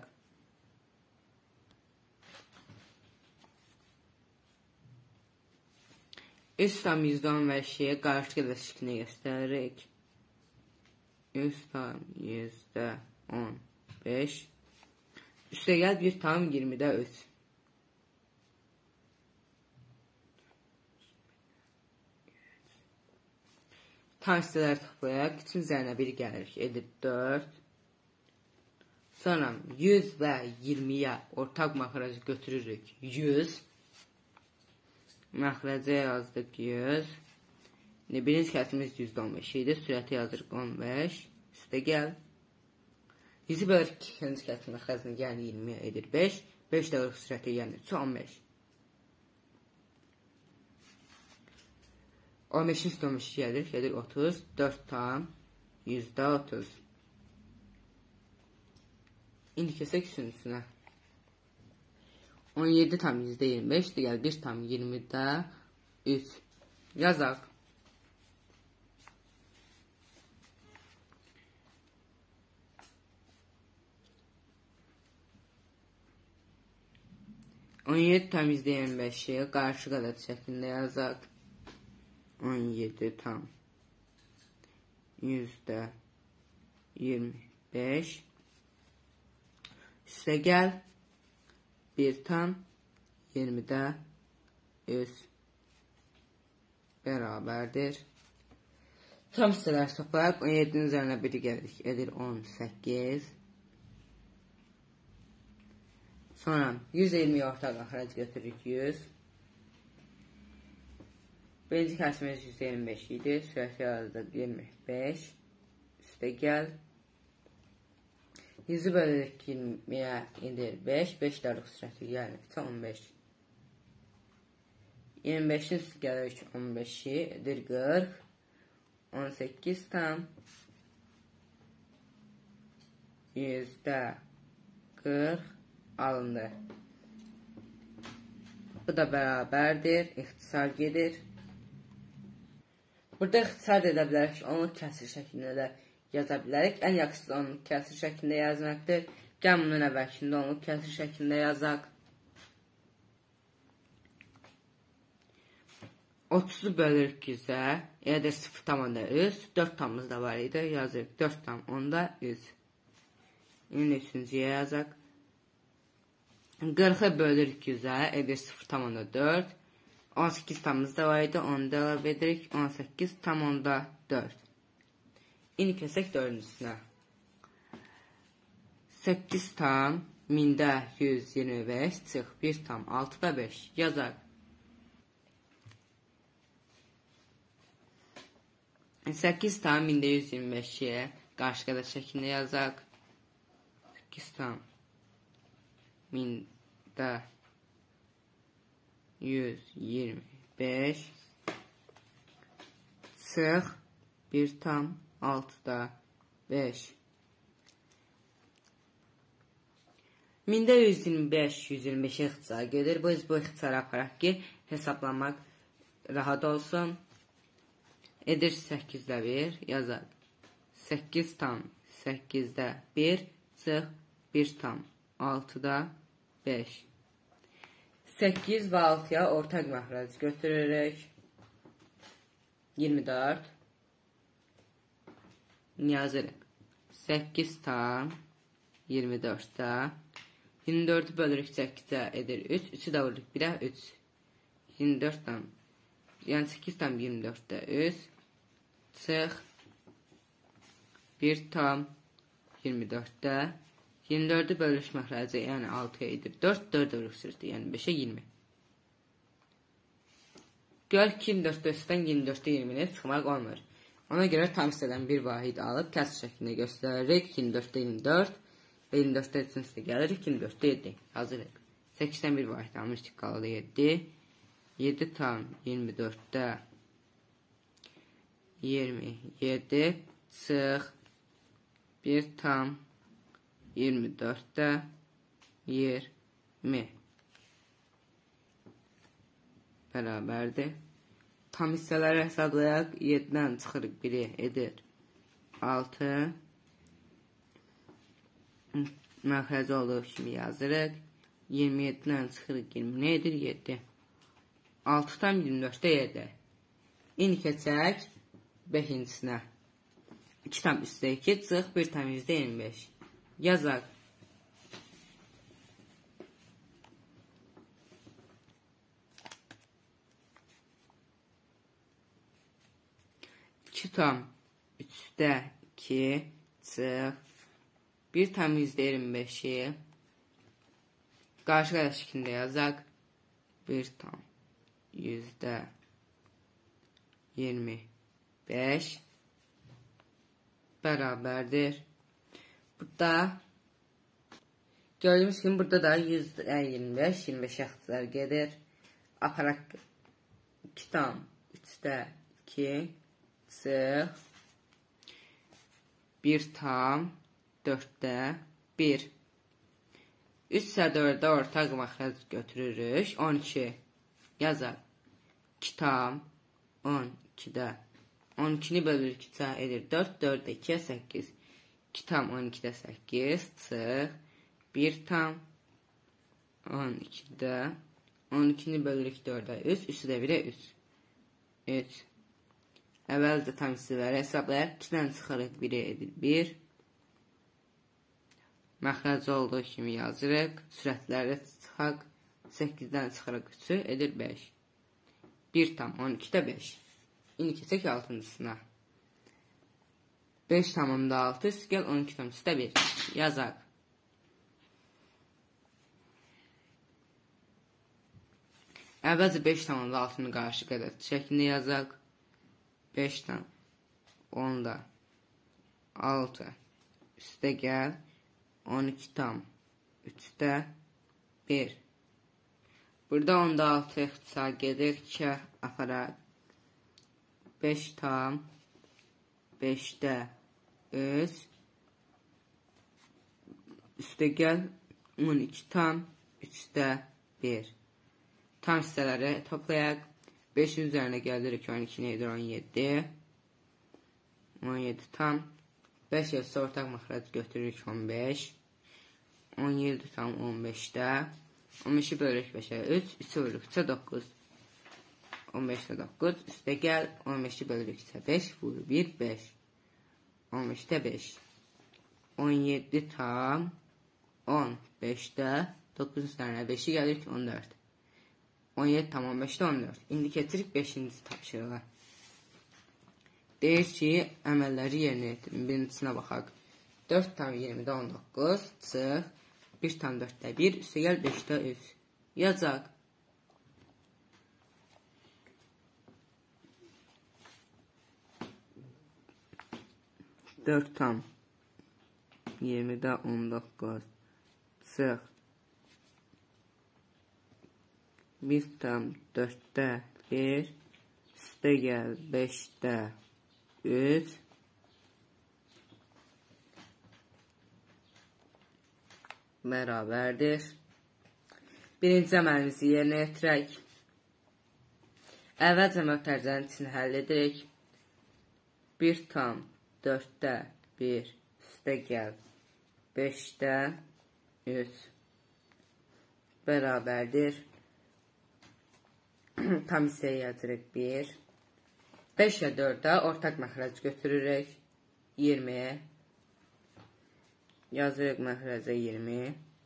üç tam yüzdə on beşi qarşı qədər şəklini göstəririk. üç tam yüzdə on beş. Üstə gəl bir tam iyirmidə üç. Tam hissələri toplayaq. üçün üzərinə bir gəlirik. Edir dörd. Sonra yüz və iyirmiyə ortaq məxrəci götürürük. yüz. Məxrəcə yazdıq yüz. Birinci kəsrimiz yüzdə on beş idi. Sürəti yazırıq on beş. Üstə gəl. yüzü bölük ikinci kəsr məxrəcini, yəni iyirmi edir beş. beş də vuruq sürəti, yəni üçə on beş. on beşin üstə on beş gəlir, gedir otuz. dörd tam yüzdə otuz. İndi keçək üçüncüsünə. on yeddi tam yüzdə iyirmi beş, digər bir tam iyirmidə üç. Yazaq. on yeddi tam yüzdə iyirmi beşi qarşı qədər şəklində yazaq. on yeddi tam yüzdə iyirmi beş. Üstə gəl. bir tam iyirmidə üç bərabərdir. Tam hissələr toplayıb on yedinin üzərinə biri gəlirik. Edir on səkkiz. Sonra yüz iyirmi ortaq xərac götürürük yüz. Birinci kəsimiz yüz iyirmi beş idi. Sürəti yazdıq iyirmi beş. Üstə gəl. yüzü bölürük iyirmiyə edir beş. beş dərlik sürəti gəlir. on beş. iyirmi beşin üstü gəlirik on beşi edir qırx. on səkkiz tam yüzdə qırx alındı. Bu da bərabərdir. İxtisar gedir. Burada ixtisar edə bilərik. Onluq kəsir şəklində də yaza bilərik. Ən yaxşısı onluq kəsir şəklində yazmaqdır. Gəl bunun əvvəlkində onluq kəsir şəklində yazaq. otuzu bölürük yüzə. Edir sıfır tam onda üç. dörd tamımız da var idi. Yazırıq dörd tam onda üç. İndi üçüncüyə yazaq. qırxı bölürük yüzə. Edir sıfır tam onda dörd. on səkkiz tamımız da var idi. onu da əlavə edirik. on səkkiz tam onda dörd. İndi kəsək dördüncüsünə. səkkiz tam mində yüz iyirmi beş çıx bir tam altı və beş yazaq. səkkiz tam mində yüz iyirmi beşi qarşı qədər şəklində yazaq. səkkiz tam mində yüz iyirmi beş çıx bir tam altıda beş. mində yüz iyirmi beş yüz iyirmi beşə ixtisar gedir. Biz bu ixtisarı aparaq ki, hesablamaq rahat olsun. Edir səkkizdə bir yazaq. səkkiz tam səkkizdə bir çıx bir tam altıda beş. səkkiz və altıya ortaq məxrəc götürürük. iyirmi dörd. Yazırıq. səkkiz tam iyirmi dörddə. iyirmi dördü bölürük səkkizə edir üç. üçü də vururuq birə üç. iyirmi dörd tam. Yəni səkkiz tam iyirmi dörddə üç. Çıx. bir tam iyirmi dörddə. iyirmi dördü bölürük məxrəci, yəni altıya edir dörd. dörd bölürük sürətdə, yəni beşə iyirmi. Gör ki, iyirmi dörddə üstdən iyirmi dörddə iyirmini çıxmaq olmur. Ona görə tam hissədən bir vahid alıb kəsr şəklində göstəririk. iyirmi dörddə iyirmi dörd və iyirmi dörddə üçün üstə gəlirik. iyirmi dörddə yeddi. Hazırıq. səkkizdən bir vahid almışıq, qaladı yeddi. yeddi tam iyirmi dörddə iyirmi yeddi çıx bir tam iyirmi dörddə iyirmi bərabərdir. Tam hissələri hesablayaq. yeddidən çıxırıq biri edir altı. Məxrəci olduğu kimi yazırıq. iyirmi yeddidən çıxırıq iyirmi nə edir? yeddi. altı tam iyirmi dörddə yeddi. İndi keçək beşincisinə. iki tam üstə iki çıx bir tam yüzdə iyirmi beş. Yazaq. iki tam üçdə iki çıx bir tam yüzdə iyirmi beşi qarşı qədər şəklində yazaq. bir tam yüzdə iyirmi beş bərabərdir. Burada gördüyümüz kimi burada da yüzdə iyirmi beş iyirmi beş ixtisar gedir. Aparaq iki tam üçdə iki çıx bir tam dörddə bir. üç isə dördə ortaq məxrəc götürürük. on iki yazaq. iki tam on ikidə on ikini bölürük üçə edir dörd. dörd də ikiyə səkkiz. iki tam on ikidə səkkiz çıx bir tam on ikidə on ikini bölürük dördə üç. üçü də birə üç. üç. Əvvəlcə tam hissələri hesablayaq. ikidən çıxarıq biri edir bir. Məxrəc olduğu kimi yazırıq. Sürətləri çıxaq. səkkizdən çıxaraq üçü edir beş. bir tam on ikidə beş. İndi keçək altıncısına. beş tamamda altı üstü gəl on iki tam üstə bir. Yazaq. Əvvəlcə beş tamamda altını qarşı qədər şəklində yazaq. beş tam onda altı üstə gəl on iki tam üçdə bir. Burada onda altı ixtisar gedir iki aparaq. beş tam beşdə üç üstə gəl on iki tam üçdə bir. Tam hissələri toplayaq. beşin üzərinə gəlirik on iki neydir on yeddi. on yeddi tam. beş yersə ortaq məxrəc götürürük on beş. on yeddi tam on beşdə. on beşi bölürük beşə üç. üçü vururuq üçə doqquz. on beşdə doqquz. Üstə gəl on beşi bölürük üçə beş. Vur bir beş. on beşdə beş. on yeddi tam on beşdə doqquz üzərinə beşi gəlirik on dörd. on yeddi tam on beşdə on dörd. İndi keçirik beşinci tapşırığa. Deyir ki, əməlləri yerinə yetirin. Birincisinə baxaq. dörd tam iyirmidə on doqquz çıx. bir tam dörddə bir. Üstə gəl beşdə üç. Yazaq. dörd tam iyirmidə on doqquz çıx. bir tam dörddə bir. Üstə gəl beşdə üç. Bərabərdir. Birinci əməlimizi yerinə yetirək. Əvvəlcə mötərizənin içini həll edirik. bir tam dörddə bir. Üstə gəl beşdə üç. Bərabərdir. Tam hissəyə yazırıq bir. beşə dördə ortaq məxrəc götürürük. iyirmi. Yazırıq məxrəcə iyirmi.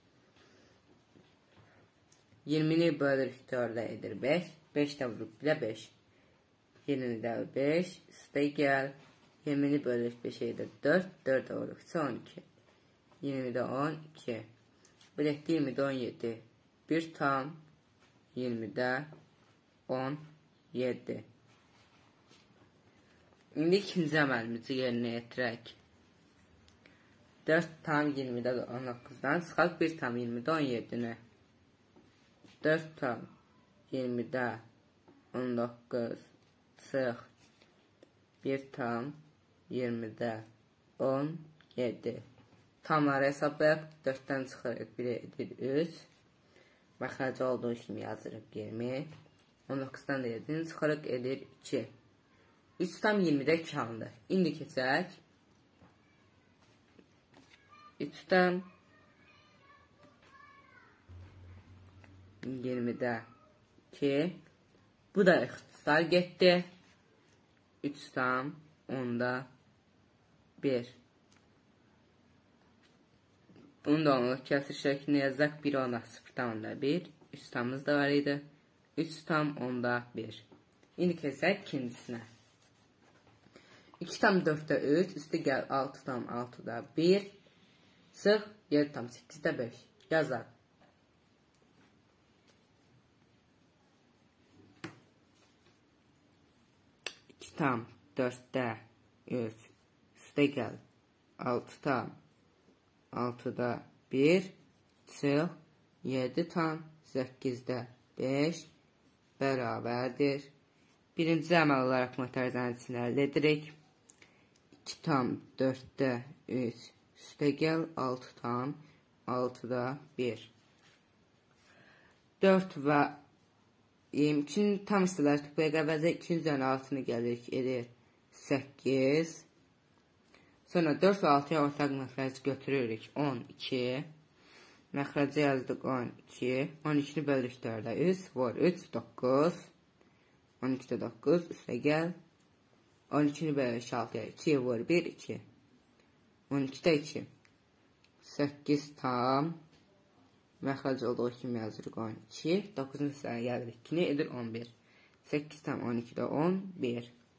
iyirmini bölürük dördə edir beş. beşdə vuruq bilə beş. iyirmidə beş. Üstə gəl. iyirmini bölürük beşə edir dörd. dördə vuruq on iki. iyirmidə on iki. Biləkdə iyirmidə on yeddi. bir tam iyirmidə on yeddi. İndi ikinci əməlimizi yerinə yetirək. dörd tam iyirmidə on doqquzdan çıxaq bir tam iyirmidə on yeddini. dörd tam iyirmidə on doqquz çıx. bir tam iyirmidə on yeddi. Tamları hesablayaq. dörddən çıxırıq bir edir üç. Məxrəci olduğu kimi yazırıq iyirmi. on doqquzdan da yeddini çıxırıq edir iki. üç tam iyirmidə iki alındı. İndi keçək. üçdən iyirmidə iki. Bu da ixtisar getdi. üç tam onda bir. Bunu da onluq kəsir şəklində yazaq. bir onda sıfır tam onda bir. üç tamımız da var idi. üç tam onda bir. İndi keçək ikincisinə. iki tam dörddə üç. Üstü gəl altı tam altıda bir. Sıx yeddi tam səkkizdə beş. Yazaq. iki tam dörddə üç. Üstə gəl altı tam altıda bir. Sıx yeddi tam səkkizdə beş. Bərabərdir. Birinci əməl olaraq mötərizənin içini əldə edirik. iki tam dörddə üç. Üstə gəl altı tam altıda bir. dörd və ikinin tam hissələri toplayaq. Əvvəlcə ikinin üzərinə altını gəlirik edir səkkiz. Sonra dörd və altıya ortaq məxrəc götürürük on iki. Məxrəcə yazdıq on iki. on ikini bölürük dördə üç. Vur üç doqquz. on ikidə doqquz. Üstə gəl. on ikini bölürük altıya iki. Vur bir iki. on ikidə iki. səkkiz tam məxrac olduğu kimi yazırıq on iki. doqquzuncu hissəyə gəlirik. iki edir on bir. səkkiz tam on ikidə on bir.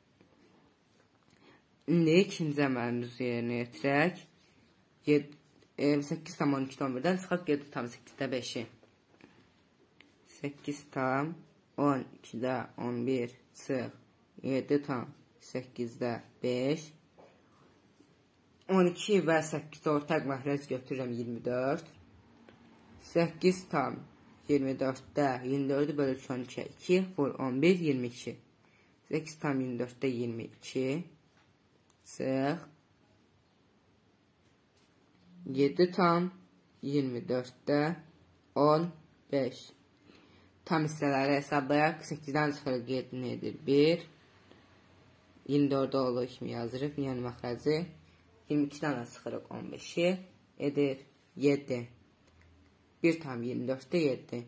İndi ikinci əməlimizi yerinə yetirək. səkkiz tam on ikidə on birdən çıxaq yeddi tam səkkizdə beşi. səkkiz tam on ikidə on bir çıx yeddi tam səkkizdə beş. on iki və səkkiz ortaq məxrəc götürürəm iyirmi dörd. səkkiz tam iyirmi dörddə iyirmi dördü bölür on ikiyə iki vur on bir iyirmi iki. səkkiz tam iyirmi dörddə iyirmi iki çıx yeddi tam iyirmi dörddə on beş. Tam hissələri hesablayaq. səkkizdən çıxırıq yeddi edir bir. iyirmi dörddə olduğu kimi yazırıq. Yəni məxrəci. iyirmi ikidən çıxırıq on beşi edir yeddi. bir tam iyirmi dörddə yeddi.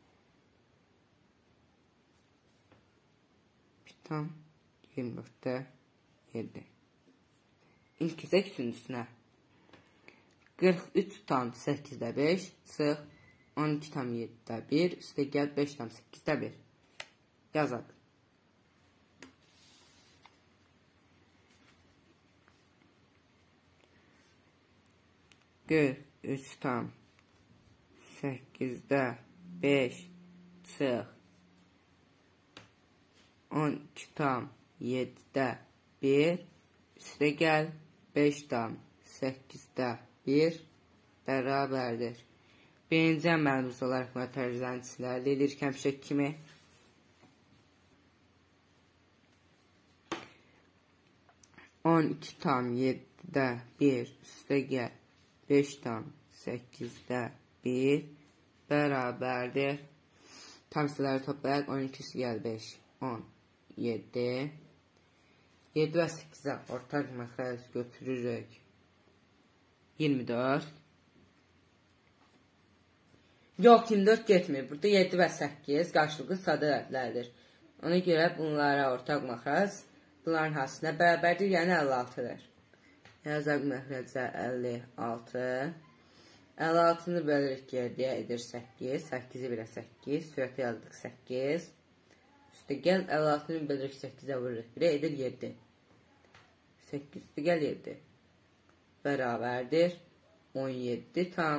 bir tam iyirmi dörddə yeddi. İlk keçək üçüncüsünə. qırx üç tam səkkizdə beş çıx on iki tam yeddidə bir üstə gəl beş tam səkkizdə bir. Yazaq. qırx üç tam səkkizdə beş çıx on iki tam yeddidə bir üstə gəl beş tam səkkizdə bir bərabərdir. Birinci əməlimiz olaraq mütərizəntisilərlə edirik həmişə kimi. on iki tam yeddidə bir üstə gəl beş tam səkkizdə bir bərabərdir. Tam hissələri toplayaq. on iki üstə gəl beş on yeddi. yeddi və səkkizə ortaq məxrəc götürürük iyirmi dörd. Yox, iyirmi dörd getmir. Burada yeddi və səkkiz qarşılıqlı sadə ədədlərdir. Ona görə bunlara ortaq məxrəc bunların hansına bərabərdir, yəni əlli altıdır. Yazaq məxrəcə əlli altı. əlli altını bölürük yerdiyə edir səkkiz. səkkizi birə səkkiz. Sürətə yazdıq səkkiz. Üstə gəl əlli altını bölürük səkkizə vururuq. birə edir yeddi. səkkiz üstə gəl yeddi. Bərabərdir. on yeddi tam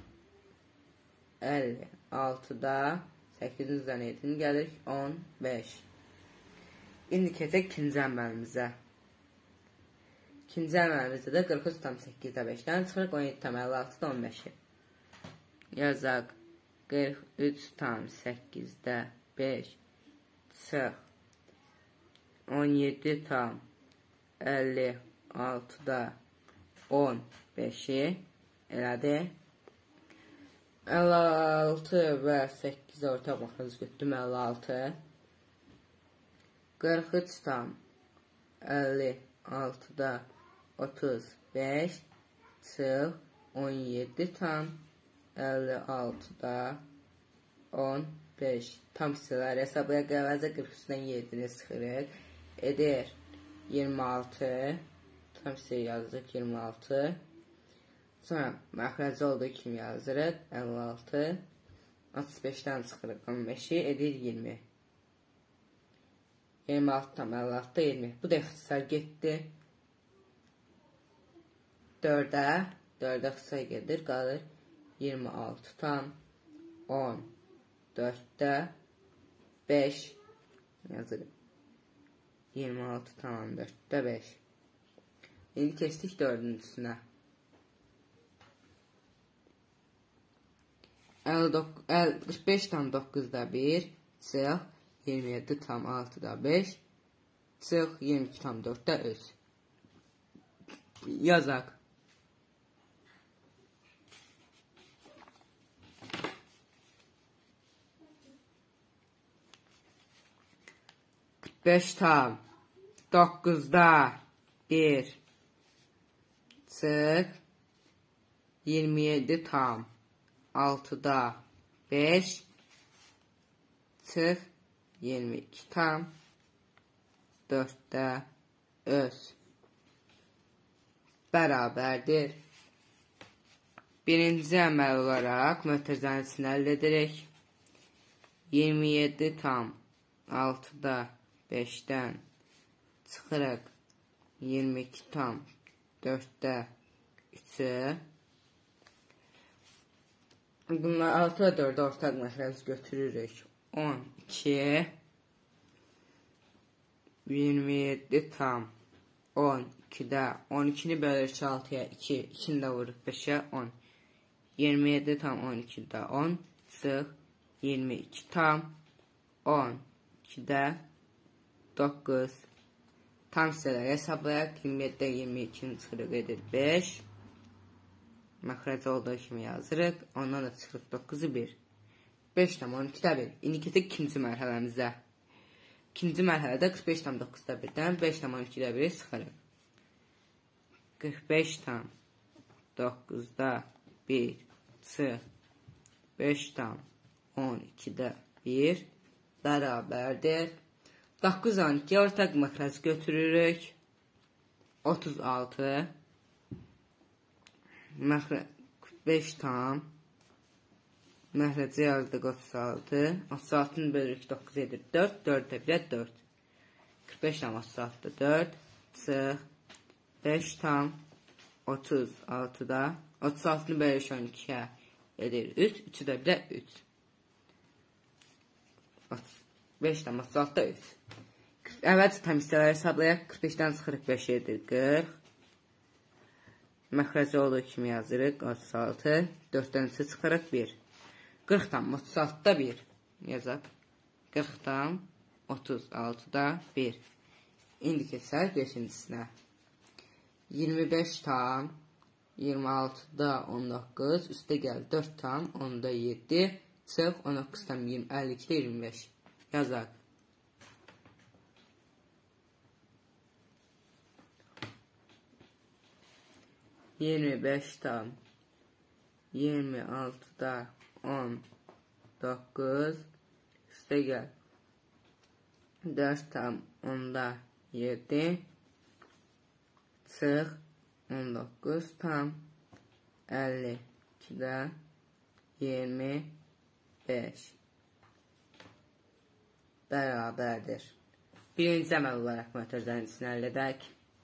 əlli altıda səkkizin üzərinə yeddini gəlir on beş. İndi keçək ikinci əməlimizə. İkinci əməlimizdə də qırx üç tam səkkizdə beşdən çıxırıq on yeddi tam əlli altıda on beşi. Yazaq qırx üç tam səkkizdə beş çıx on yeddi tam əlli altıda on beşi elədi. əlli altı və səkkiz ortaq məxrəc götürdüm əlli altı. qırx üç tam əlli altıda otuz beş çıx on yeddi tam əlli altıda on beş. Tam hissələri hesablaya qəvəzə qırx üçdən yeddini çıxırıq. Edir iyirmi altı. Tam hissəyə yazdıq iyirmi altı. Sonra məxrəci olduğu kimi yazırıq əlli altı. otuz beşdən çıxırıq on beşi edir iyirmi. iyirmi altı tam əlli altıda iyirmi. Bu da ixtisar getdi. dördə. dördə ixtisar gedir. Qalır iyirmi altı tam on dörddə beş yazırıq. iyirmi altı tam on dörddə beş. İndi keçdik dördüncüsünə. qırx beş tam doqquzda bir çıx iyirmi yeddi tam altıda beş çıx iyirmi iki tam dörddə üç. Yazaq. qırx beş tam doqquzda bir çıx iyirmi yeddi tam altıda beş çıx iyirmi iki tam dörddə öz bərabərdir. Birinci əməl olaraq mötərizəsini əldə edərək iyirmi yeddi tam altıda beşdən çıxırıq iyirmi iki tam dörddə üçə. Bunlar altı və dördə ortaq məxrəc götürürük. on iki iyirmi yeddi tam on ikidə on ikini bölürük altıya iki, ikini də vururuq beşə on. iyirmi yeddi tam on ikidə on sıx iyirmi iki tam on ikidə doqquz. Tam hissələri hesablayaq. iyirmi yeddidə iyirmi ikini çıxırıq edir beş. Məxrəc olduğu kimi yazırıq. Ondan da çıxırıq doqquzu bir. beş tam on ikidə bir. İndi keçək ikinci mərhələmizdə. İkinci mərhələdə qırx beş tam doqquzda birdən beş tam on ikidə biri sıxırıq. qırx beş tam doqquzda bir sıx beş tam on ikidə bir bərabərdir. doqquz on iki ortaq məxrəc götürürük. otuz altı məxrəc beş tam məxrəci yazdıq otuz altı. otuz altını bölürük doqquz edir dörd. dörd də birə dörd. qırx beş tam otuz altıda dörd sıx beş tam otuz altıda otuz altını bölürük on ikiyə edir üç. üçü də birə üç. beş tam otuz altıda üç. Əvvəlcə tam hissələri hesablayaq. qırx beşdən çıxırıq beş edir qırx. Məxrəci olduğu kimi yazırıq otuz altı. dörddən üçə çıxırıq bir. qırx tam otuz altıda bir yazaq. qırx tam otuz altıda bir. İndi keçək beşincisinə. iyirmi beş tam iyirmi altıda on doqquz üstə gəl dörd tam onda yeddi çıx on doqquz tam əlli ikidə iyirmi beş yazaq. iyirmi beş tam iyirmi altıda on doqquz üstə gəl dörd tam onda yeddi çıx on doqquz tam əlli ikidə iyirmi beş bərabərdir. Birinci əməl olaraq mötərizəsini əldə edək.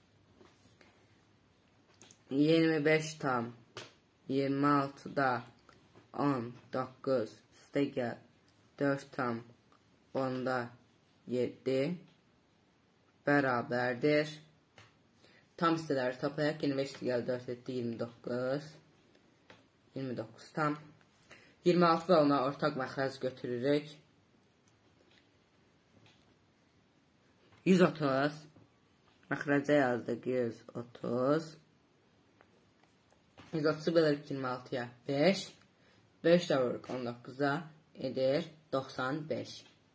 iyirmi beş tam iyirmi altıda on doqquz üstə gəl dörd tam onda yeddi bərabərdir. Tam hissələri toplayaq. iyirmi beş gəl dörd etdi iyirmi doqquz. iyirmi doqquz tam. iyirmi altıda ona ortaq məxrəc götürürük. yüz otuz. Məxrəcə yazdıq yüz otuz. yüz otuzu bölürük iyirmi altıya beş. beş də vururuq on doqquza edir doxsan beş.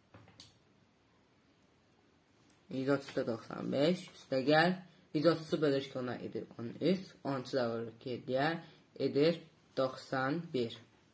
yüz otuzda doxsan beş üstə gəl. yüz otuzu bölürük ona edir on üç. on üçü də vururuq yeddiyə edir doxsan bir.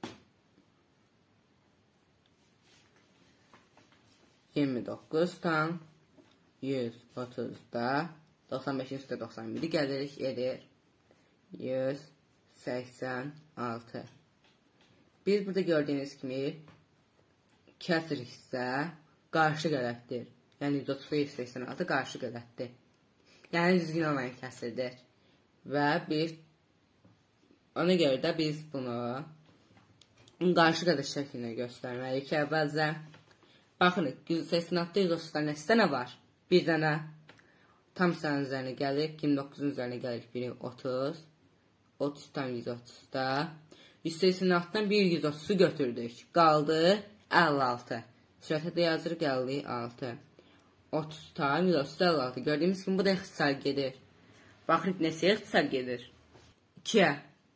iyirmi doqquz tam yüz otuzda doxsan beşin üstə doxsan biri gəlirik edir yüz səksən altı. Biz burada gördüyünüz kimi kəsr hissə qarşı qələtdir. Yəni yüz otuz yüz səksən altı qarşı qələtdir. Yəni düzgün olmayan kəsirdir. Və biz ona görə də biz bunu qarşı qələt şəklində göstərməliyik ki, əvvəlcə baxın, yüz səksən altıda yüz otuzdan nəsə nə var? Bir dənə tam hissənin üzərinə gəlirik, iyirmi doqquzun üzərinə gəlirik, biri otuz. otuz tam yüz otuzda. yüz səksən altıdan bir yüz otuzu götürdük. Qaldı əlli altı. Sürətə də yazırıq əlli altı. otuz tam yüz otuzda əlli altı. Gördüyümüz kimi bu da ixtisar gedir. Baxırıq neçəyə ixtisar gedir? ikiyə.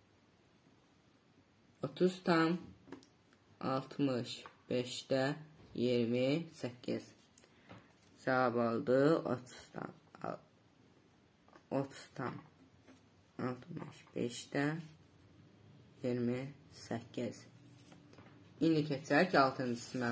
otuz tam altmış beşdə iyirmi səkkiz. Cavab oldu otuz tam otuz tam altmış beşdə iyirmi səkkiz. İndi keçək altıncısına.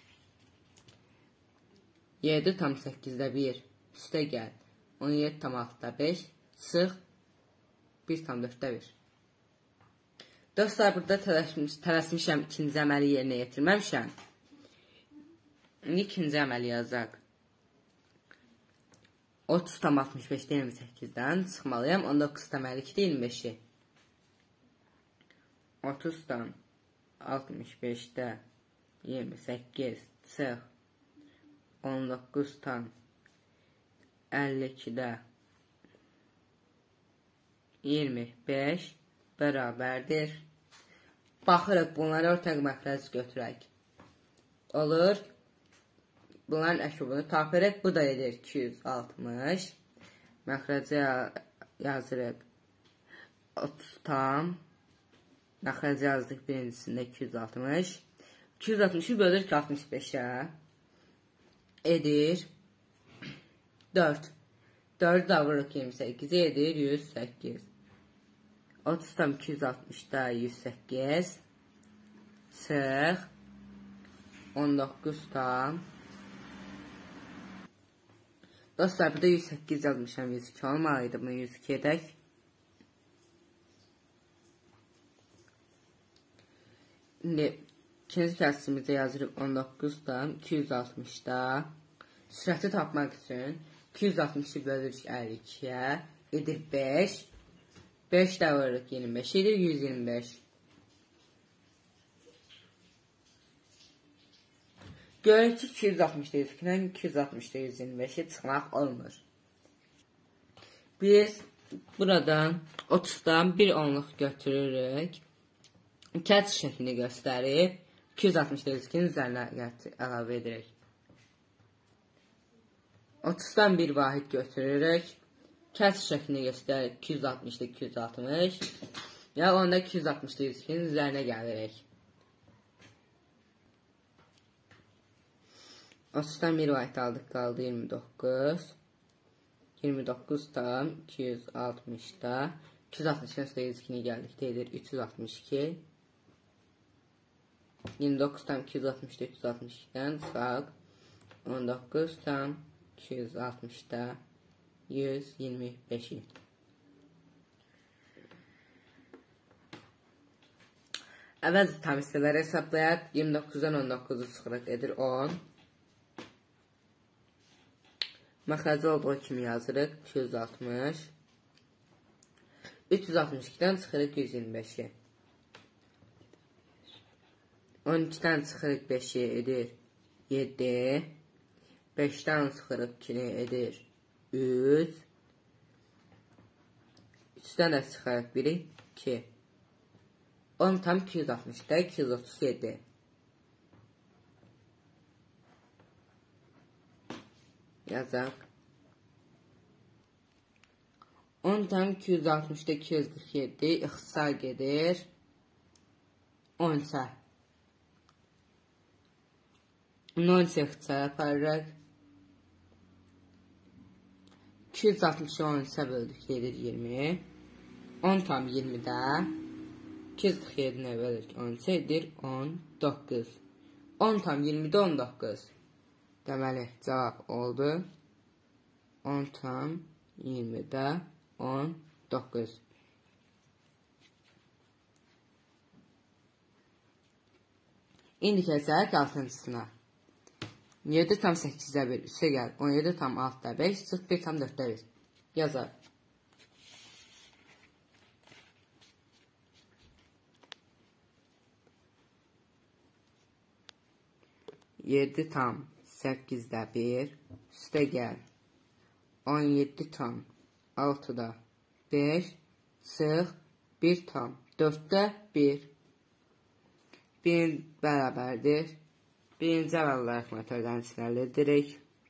yeddi tam səkkizdə bir üstə gəl. on yeddi tam altıda beş çıx bir tam dörddə bir. Dostlar, burada tələsmiş, tələsmişəm, ikinci əməli yerinə yetirməmişəm. İkinci əməli yazaq. otuz tam altmış beşdə iyirmi səkkizdən çıxmalıyam. on doqquz tam əlli ikidə iyirmi beşi. otuz tam altmış beşdə iyirmi səkkiz çıx. on doqquz tam əlli ikidə iyirmi beş bərabərdir. Baxırıq, bunları ortaq məxrəc götürək. Olur. Bunların əşubunu tapırıq. Bu da edir iki yüz altmış. Məxrəcə yazırıq otuz tam. Məxrəcə yazdıq birincisində iki yüz altmış. iki yüz altmışı bölürük altmış beşə. Edir dörd. dörd də vururuq iyirmi səkkizə, edir yüz səkkiz. otuz tam iki yüz altmışda yüz səkkiz. Çıx. on doqquz tam. Dostlar, burada yüz səkkiz yazmışam, yüz iki olmalıydı. Bunu yüz iki edək. İndi ikinci kəsimizdə yazırıq on doqquz tam iki yüz altmışda. Sürəti tapmaq üçün iki yüz altmışı bölürük əlli ikiyə. Edir beş. beş də vururuq iyirmi beş. Edir yüz iyirmi beş. Görürük ki, iki yüz altmışda yüz ikidən iki yüz altmışda yüz iyirmi beşə çıxmaq olmur. Biz buradan otuzdan bir onluq götürürük. Kəs şəklini göstərib iki yüz altmışda yüz ikinin üzərinə əlavə edirik. otuzdan bir vahid götürürük. Kəs şəklini göstərib iki yüz altmışda iki yüz altmış. Ya onda iki yüz altmışda yüz ikinin üzərinə gəlirik. otuzdan bir vahid aldıq, qaldı iyirmi doqquz. iyirmi doqquz tam iki yüz altmışda. iki yüz altmışdan üstə yüz ikini gəldik, deyilir üç yüz altmış iki. iyirmi doqquz tam iki yüz altmışda üç yüz altmış ikidən çıxaq. on doqquz tam iki yüz altmışda yüz iyirmi beşi. Əvvəl tam hissələri hesablayaq. iyirmi doqquzdan on doqquzu çıxırıq, edir on. Məxrəci olduğu kimi yazırıq iki yüz altmış. üç yüz altmış ikidən çıxırıq yüz iyirmi beşi. on ikidən çıxırıq beşi, edir yeddi. beşdən çıxırıq ikini, edir üç. üçdən də çıxırıq biri, iki. on tam iki yüz altmışda iki yüz otuz yeddi. Yazaq. on tam iki yüz altmışda iki yüz qırx yeddi. İxtisar gedir on isə. on isə ixtisar aparırıq. iki yüz altmışı on isə böldük, gedir iyirmi. on tam iyirmidə iki yüz qırx yeddinə bölürük on isə, edir on doqquz. on tam iyirmidə on doqquz. Deməli, cavab oldu on tam iyirmidə on doqquz. İndi keçək altıncısına. yeddi tam səkkizdə bir, üstə gəl. on yeddi tam altıda beş, sıx bir tam dörddə bir. Yazar. yeddi tam səkkizdə bir, üstə gəl. on yeddi tam altıda beş, sıx bir tam dörddə bir. bir bərabərdir. Birinci əvvəl olaraq metoddan istifadə edirik.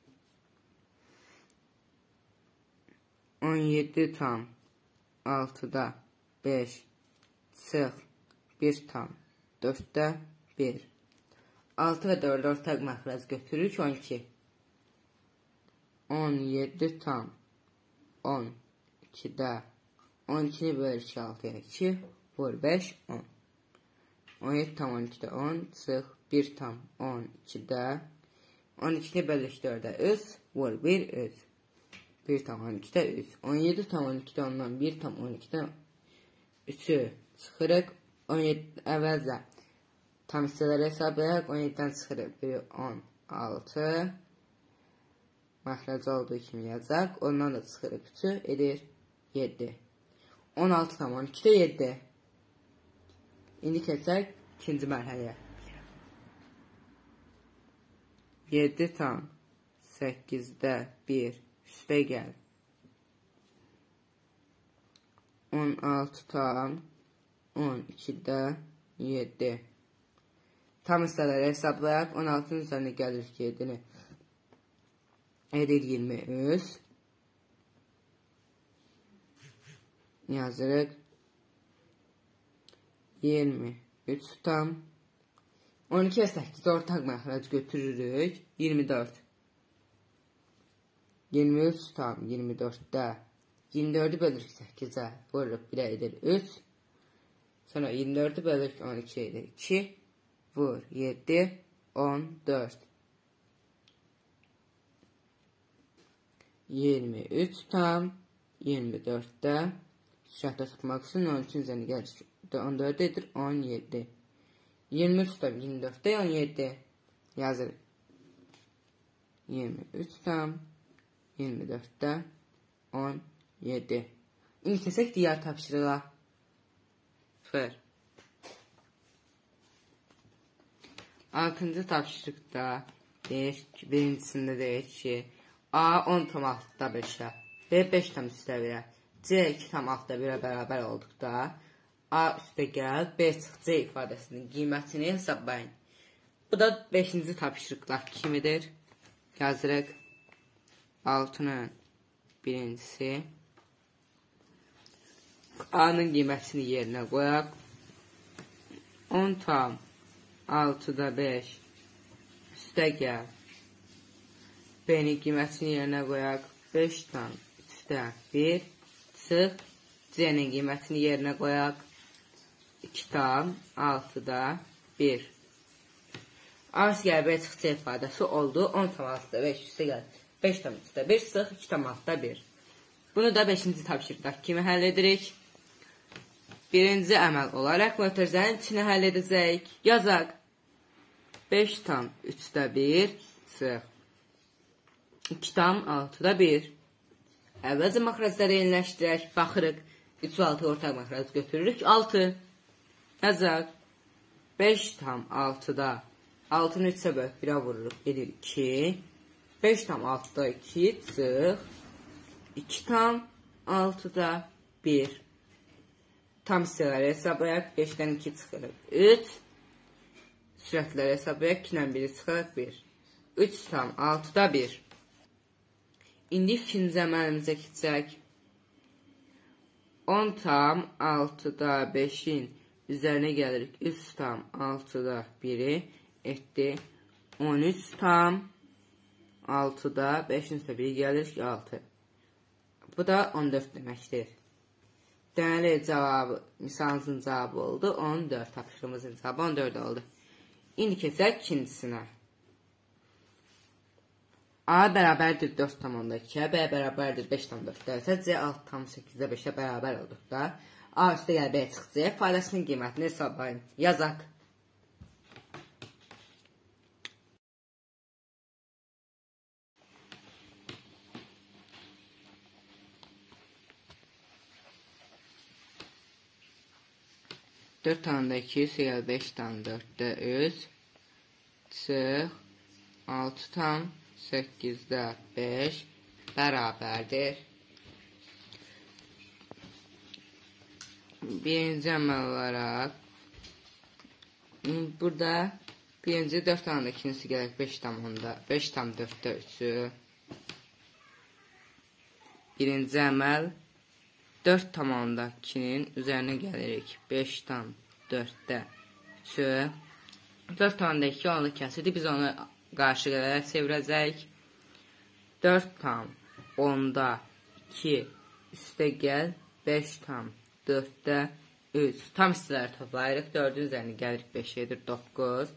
on yeddi tam altıda beş, sıx bir tam dörddə bir. altı və dörd ortaq məxrəc götürürük, on iki. on yeddi tam on ikidə on ikini bölürük altıya, iki vur beş, on. on yeddi tam on ikidə on, sıx bir tam on ikidə on ikini bölürük dördə, üç vur bir, üç. bir tam on ikidə üç. on yeddi tam on ikidə ondan bir tam on ikidə üçü çıxırıq, on yeddi əvəzlə tam hissələri hesablayaq. on yeddidən çıxırıq. biri on altı. Məxrəc olduğu kimi yazaq. Ondan da çıxırıq. üçü edir yeddi. on altı tam on ikidə yeddi. İndi keçək ikinci mərhələyə. yeddi tam səkkizdə bir üstə gəl. on altı tam on ikidə yeddi. Tam hissələri hesablayaq. on altının üzərində gəlir ki, yedini edir iyirmi üç. Yazırıq. iyirmi üç tam on ikiyə səkkiz ortaq məxrəc götürürük. iyirmi dörd. iyirmi üç tam iyirmi dörddə iyirmi dördü bölürük səkkizə. Vururuq birə edir üç. Sonra iyirmi dördü bölürük on ikiyə edir iki. Vur yeddi on dörd. iyirmi üç tam iyirmi dörddə sürətdə tutmaq üçün on üçün üzərində gəlir. on dörd edir on yeddi. iyirmi üç tam iyirmi dörddə on yeddi. Yazırıq. iyirmi üç tam iyirmi dörddə on yeddi. İndi keçək digər tapşırığa. Fır. altıncı tapşırıqda deyir ki, birincisində deyir ki, A on tam altıda beşə, B beş tam üstə birə, C iki tam altıda birə bərabər olduqda A üstə gəl, B çıx C ifadəsinin qiymətini hesablayın. Bu da beşinci tapşırıqlar kimidir. Yazırıq. altının birincisi A'nın qiymətini yerinə qoyaq. on tam altıda beş üstə gəl. B'nin qiymətini yerinə qoyaq. beş tam üçdə bir çıx. C'nin qiymətini yerinə qoyaq. iki tam altıda bir. A üstə gəl, B çıx C ifadəsi oldu. on tam altıda beş üstə gəl. beş tam üçdə bir çıx. iki tam altıda bir. Bunu da beşinci tapşırıqdakı kimi həll edirik. Birinci əməl olaraq mötərizənin içini həll edəcəyik. Yazaq. beş tam üçdə bir çıx. iki tam altıda bir. Əvvəlcə məxrəcləri yeniləşdirək. Baxırıq. üç altı ortaq məxrəc götürürük. altı. Yazaq. beş tam altıda. altını üçə bölüb birə vururuq. Edir iki. beş tam altıda iki çıx. iki tam altıda bir. Tam hissələri hesablayaq. beşdən iki çıxırıq. üç. Sürətləri hesablayaq. ikidən biri çıxırıq. bir. üç tam altıda bir. İndi ikinci əməlimizə keçək. on tam altıda beşin üzərinə gəlirik. üç tam altıda biri etdi. on üç tam altıda beşin üstə biri gəlir ki altı. Bu da on dörd deməkdir. Deməli cavabı, misalımızın cavabı oldu on dörd. Tapşırığımızın cavabı on dörd oldu. İndi keçək ikincisinə. A bərabərdir dörd tam onda ikiyə, B bərabərdir beş tam dörddə isə C altı tam səkkizdə beşə bərabər olduqda A üstə gəl B çıx C faydasının qiymətini hesablayın. Yazaq. dörd tamda iki üstə gəl beş tam dörddə üç çıx altı tam səkkizdə beş bərabərdir. Birinci əməl olaraq burada birinci dörd tamda ikincisi gələk beş tam onda beş tam dörddə üçü. Birinci əməl dörd tam onda ikinin üzərinə gəlirik. beş tam dörddə üçü. dörd tamda iki onu kəsirdik. Biz onu qarşı qədərə çevirəcəyik. dörd tam onda iki üstə gəl beş tam dörddə üç. Tam hissələri toplayırıq. dördün üzərinə gəlirik beş edir doqquz.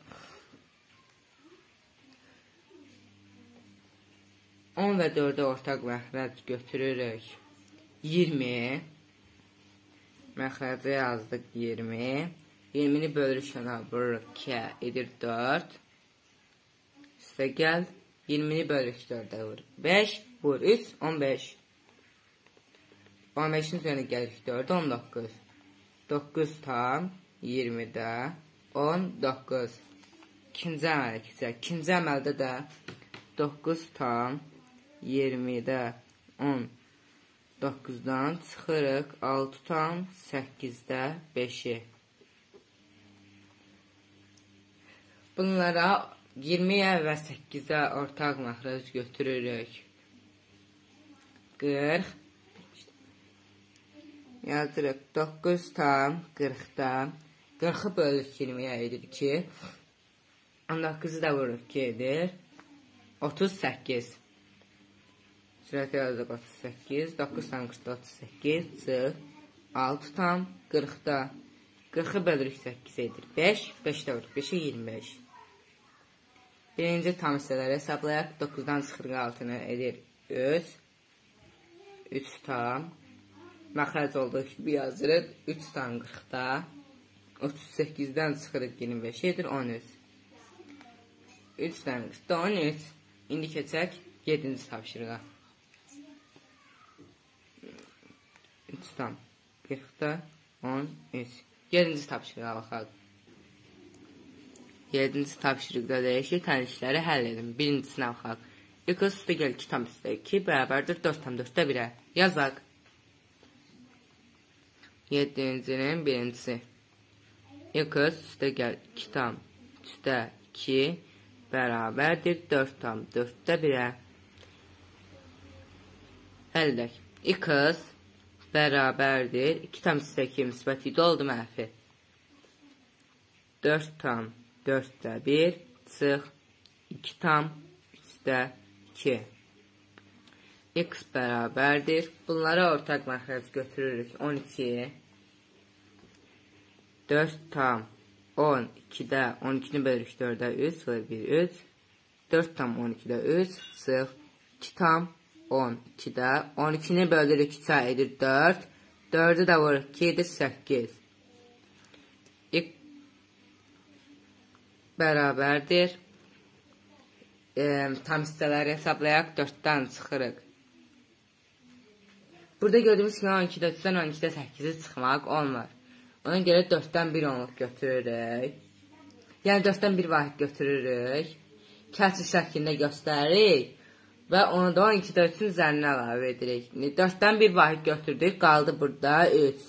on və dördə ortaq məxrəc götürürük. iyirmi. Məxrəcə yazdıq iyirmi. iyirmini bölürük kənar vururuq ikiyə edir dörd. Üstə gəl. iyirmini bölürük dördə vur. beş vur üç on beş. on beşin üzərinə gəlirik dörd on doqquz. doqquz tam iyirmidə on doqquz. İkinci əmələ keçək. İkinci əməldə də doqquz tam iyirmidə on doqquzdan çıxırıq altı tam səkkizdə beşi. Bunlara iyirmiyə və səkkizə ortaq məxrəc götürürük. qırx. Yazırıq doqquz tam qırxda. qırxı bölürük iyirmiyə edir iki. on doqquzu da vururuq iki edir. otuz səkkiz. Sürətə yazıq otuz səkkiz. doqquz tam qırxda otuz səkkiz. Çıx. altı tam qırxda. qırxı bölürük səkkiz edir. beş. beş də vururuq. beşə iyirmi beş. Birinci tam hissələri hesablayaq. doqquzdan çıxırıq altını edir üç. üç tam. Məxrəc olduğu kimi yazırıq. üç tam qırxda. otuz səkkizdən çıxırıq iyirmi beş edir on üç. üç tam qırxda on üç. İndi keçək yedinci tapşırığa. üç tam qırxda on üç. yedinci tapşırığa baxaq. yedinci tapşırıqda deyək ki, tənlikləri həll edin. Birincisini baxaq. x üstə gəl iki tam üstə iki bərabərdir dörd tam dörddə birə. Yazaq. yedincinin birincisi. x üstə gəl iki tam üstə iki bərabərdir dörd tam dörddə birə. Həll edək. x bərabərdir iki tam üstə iki müsbət idi oldu mənfi. dörd tam dörddə bir çıx iki tam üçdə iki. X bərabərdir. Bunlara ortaq məxrəc götürürük. on iki. dörd tam on ikidə on ikini bölürük dördə üç. bir üç. dörd tam on ikidə üç. Çıx iki tam on ikidə on ikini bölürük üçə edir dörd. dördü də vururuq iki edir səkkiz. X bərabərdir. E, tam hissələri hesablayaq. dörddən çıxırıq. Burada gördüyümüz kimi on ikidə üçdən on ikidə səkkizi çıxmaq olmur. Ona görə dörddən bir onluq götürürük. Yəni dörddən bir vahid götürürük. Kəsr şəklində göstəririk. Və onu da on ikidə üçün üzərinə əlavə edirik. dörddən bir vahid götürdük. Qaldı burada üç.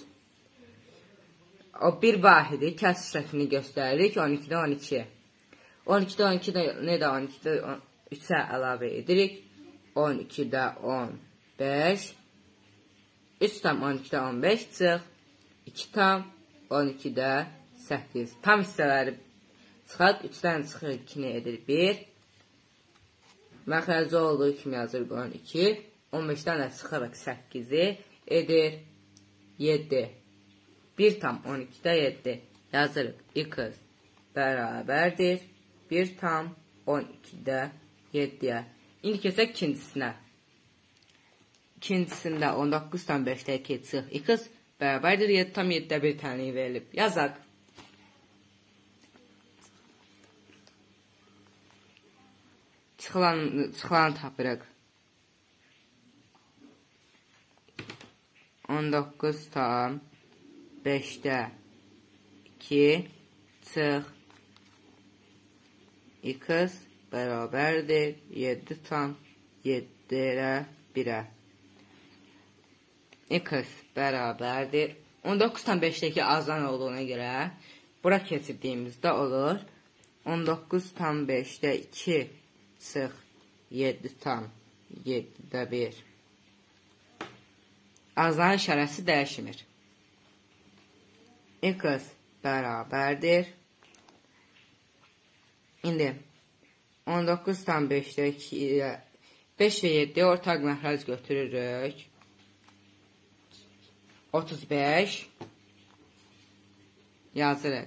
O bir vahidi kəsr şəklini göstəririk. on ikidə on iki. on ikidə on iki nə də on ikidə üçə əlavə edirik. on ikidə on beş. üç tam on ikidə on beş çıx. iki tam on ikidə səkkiz. Tam hissələri çıxaq. üçdən çıxır ikini edir bir. Məxrəci olduğu kimi yazırıq on iki. on beşdən də çıxırıq səkkizi edir yeddi. bir tam on ikidə yeddi. Yazırıq x bərabərdir. bir tam on ikidə yeddiyə. İndi keçək ikincisinə. İkincisində on doqquz tam beşdə iki çıx. x bərabərdir yeddi tam yeddidə bir tənliyi verilib. Yazaq. Çıxılanı tapırıq. on doqquz tam beşdə iki çıx. X bərabərdir yeddi tam yeddiyə birə. X bərabərdir on doqquz tam beşdəki azdan olduğuna görə bura keçirdiyimizdə olur. on doqquz tam beşdə iki çıx yeddi tam yeddidə bir. Azdan işarəsi dəyişmir. X bərabərdir. İndi on doqquz tam beşdə iki beş və yeddi ortaq məxrəc götürürük. otuz beş yazırıq.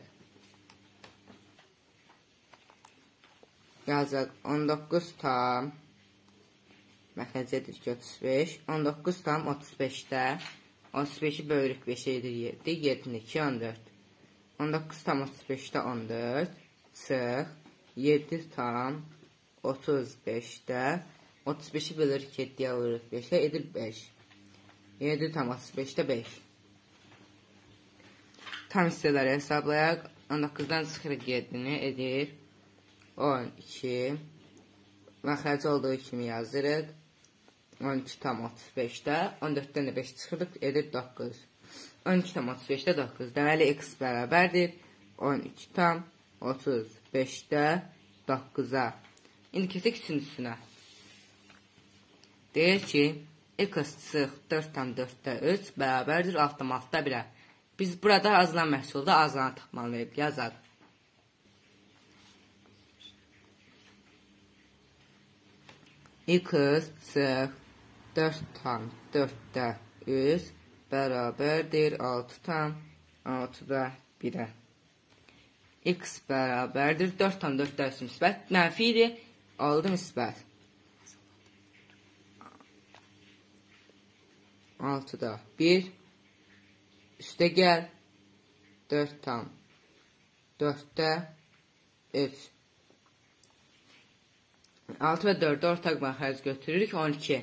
Yazıq on doqquz tam məxrəc edir ki otuz beş. on doqquz tam otuz beşdə otuz beşi bölürük beşə edir yeddi. yeddinin iki on dörd. on doqquz tam otuz beşdə on dörd çıx yeddi tam otuz beşdə otuz beşi bölürük yeddiyə vururuq beşə edir beş. yeddi tam otuz beşdə beş. Tam hissələri hesablayaq. on doqquzdan çıxırıq yeddini edir on iki. Məxrəci olduğu kimi yazırıq. on iki tam otuz beşdə on dörddən də beş çıxırıq edir doqquz. on iki tam otuz beşdə doqquz. Deməli x bərabərdir on iki tam otuz beşdə doqquza. İndi keçək üçüncüsünə. Deyir ki, x çıx dörd tam dörddə üç bərabərdir altı tam altıda birə. Biz burada azılan məhsulda azılanı tapmalıyıq. Yazaq. x çıx dörd tam dörddə üç bərabərdir altı tam altıda birə. X bərabərdir dörd tam dörddə üç müsbət. Mənfi idi, oldu müsbət. altıda bir. Üstə gəl. dörd tam dörddə üç. altı və dördü ortaq məxrəc götürürük. on iki.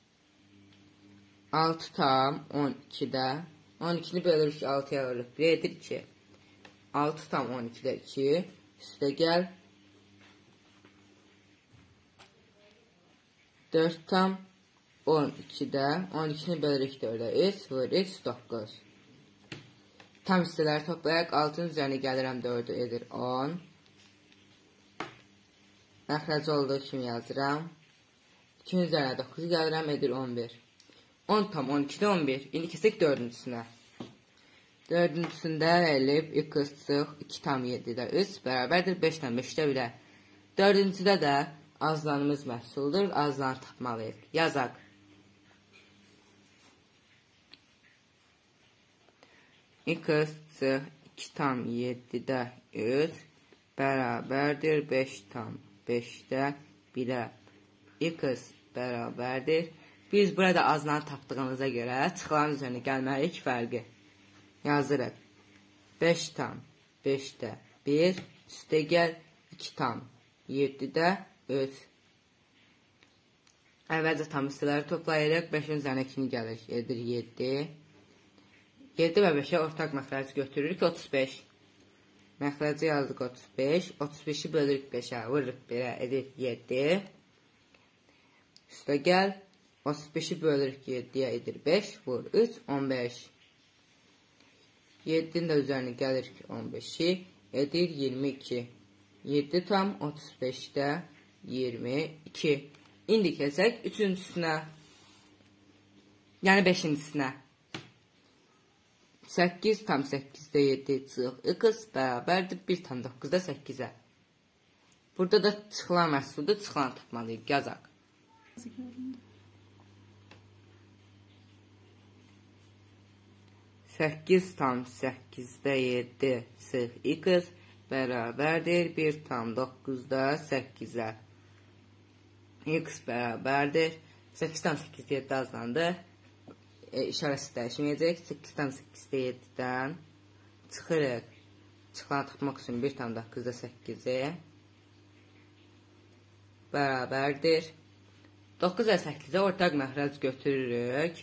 altı tam on ikidə. on ikini bölürük altıya vururuq. bir edir iki. altı tam on ikidə iki. Üstə gəl. dörd tam on ikidə. on ikini bölürük dördə. üç vur üç doqquz. Tam hissələri toplayaq. altının üzərinə gəlirəm dördü edir on. Məxrəci olduğu kimi yazıram. ikinin üzərinə doqquz gəlirəm edir on bir. on tam on ikidə on bir. İndi keçək dördüncüsünə. Dördüncüsündə elib x çıx iki tam yeddidə üç bərabərdir beş tam beşdə birə. Dördüncüdə də azlanımız məhsuldur. Azlanı tapmalıyıq. Yazaq. x çıx iki tam yeddidə üç bərabərdir beş tam beşdə birə. X bərabərdir. Biz burada azlanı tapdığımıza görə çıxılan üzərinə gəlməliyik fərqi. Yazırıq. beş tam beşdə bir. Üstə gəl iki tam yeddidə üç. Əvvəlcə tam hissələri toplayırıq. beşin üzərinə ikini gəlir. Edir yeddi. yeddi və beşə ortaq məxrəc götürürük. otuz beş. Məxrəci yazdıq otuz beş. otuz beşi bölürük beşə. Vururuq birə. Edir yeddi. Üstə gəl. otuz beşi bölürük yeddiyə. Edir beş. Vur üç. on beş. yeddinin də üzərinə gəlir ki on beşi edir iyirmi iki. yeddi tam otuz beşdə iyirmi iki. İndi keçək üçüncüsünə. Yəni beşincisinə. səkkiz tam səkkizdə yeddi çıx x bərabərdir bir tam doqquzda səkkizə. Burada da çıxılan məhsulda çıxılan tapmalıyıq. Yazaq. səkkiz tam səkkizdə yeddi çıx x bərabərdir bir tam doqquzda səkkizə. X bərabərdir. səkkiz tam səkkizdə yeddi azlandı. E, işarəsi dəyişməyəcək. səkkiz tam səkkizdə yeddidən çıxırıq. Çıxılanı tapmaq üçün bir tam doqquzda səkkizi bərabərdir. doqquz və səkkizə ortaq məxrəc götürürük.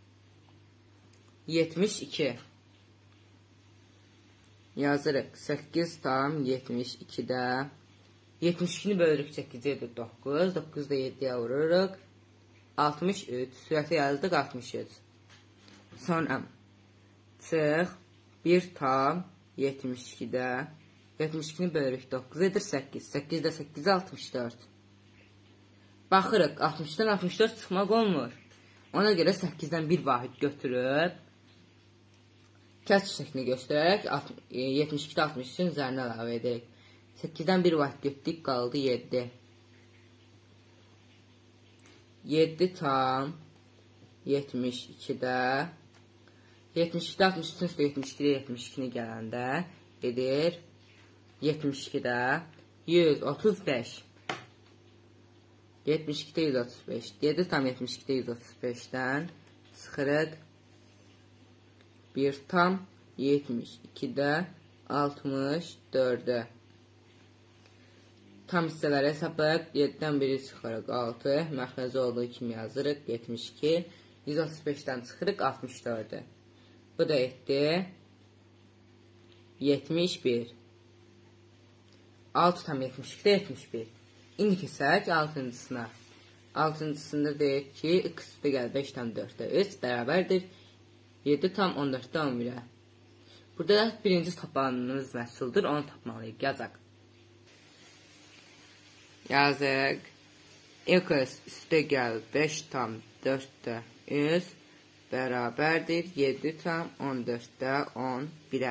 yetmiş iki. Yazırıq. səkkiz tam yetmiş ikidə. yetmiş ikini bölürük səkkizi edir doqquz. doqquzda yeddiyə vururuq. altmış üç. Sürəti yazdıq altmış üç. Sonra çıx bir tam yetmiş ikidə. yetmiş ikini bölürük doqquz edir səkkiz. səkkizdə səkkiz altmış dörd. Baxırıq. altmışdan altmış dörd çıxmaq olmur. Ona görə səkkizdən bir vahid götürüb kəsr şəklini göstərərək yetmiş ikidə altmış üçün üzərinə əlavə edirik. səkkizdən bir vahid götürdük, qaldı yeddi. yeddi tam yetmiş ikidə yetmiş ikidə altmış üçün üstə yetmiş ikidə yetmiş ikini gələndə edir yetmiş ikidə yüz otuz beş. yetmiş ikidə yüz otuz beş. yeddi tam yetmiş ikidə yüz otuz beşdən çıxırıq. bir tam yetmiş ikidə altmış dördə. Tam hissələri hesablayaq. yeddidən biri çıxırıq altı. Məxrəci olduğu kimi yazırıq. yetmiş iki. yüz otuz beşdən çıxırıq altmış dördə. Bu da etdi. yetmiş bir. altı tam yetmiş ikidə yetmiş bir. İndi keçək altıncısına. altıncısında deyək ki, x üstə gəl beş tam dörddə üç bərabərdir. yeddi tam on dörddə on birə. Burada birinci tapandığımız məhsuldur. Onu tapmalıyıq. Yazaq. Yazıq. X üstə gəl beş tam dörddə üç bərabərdir. yeddi tam on dörddə on birə.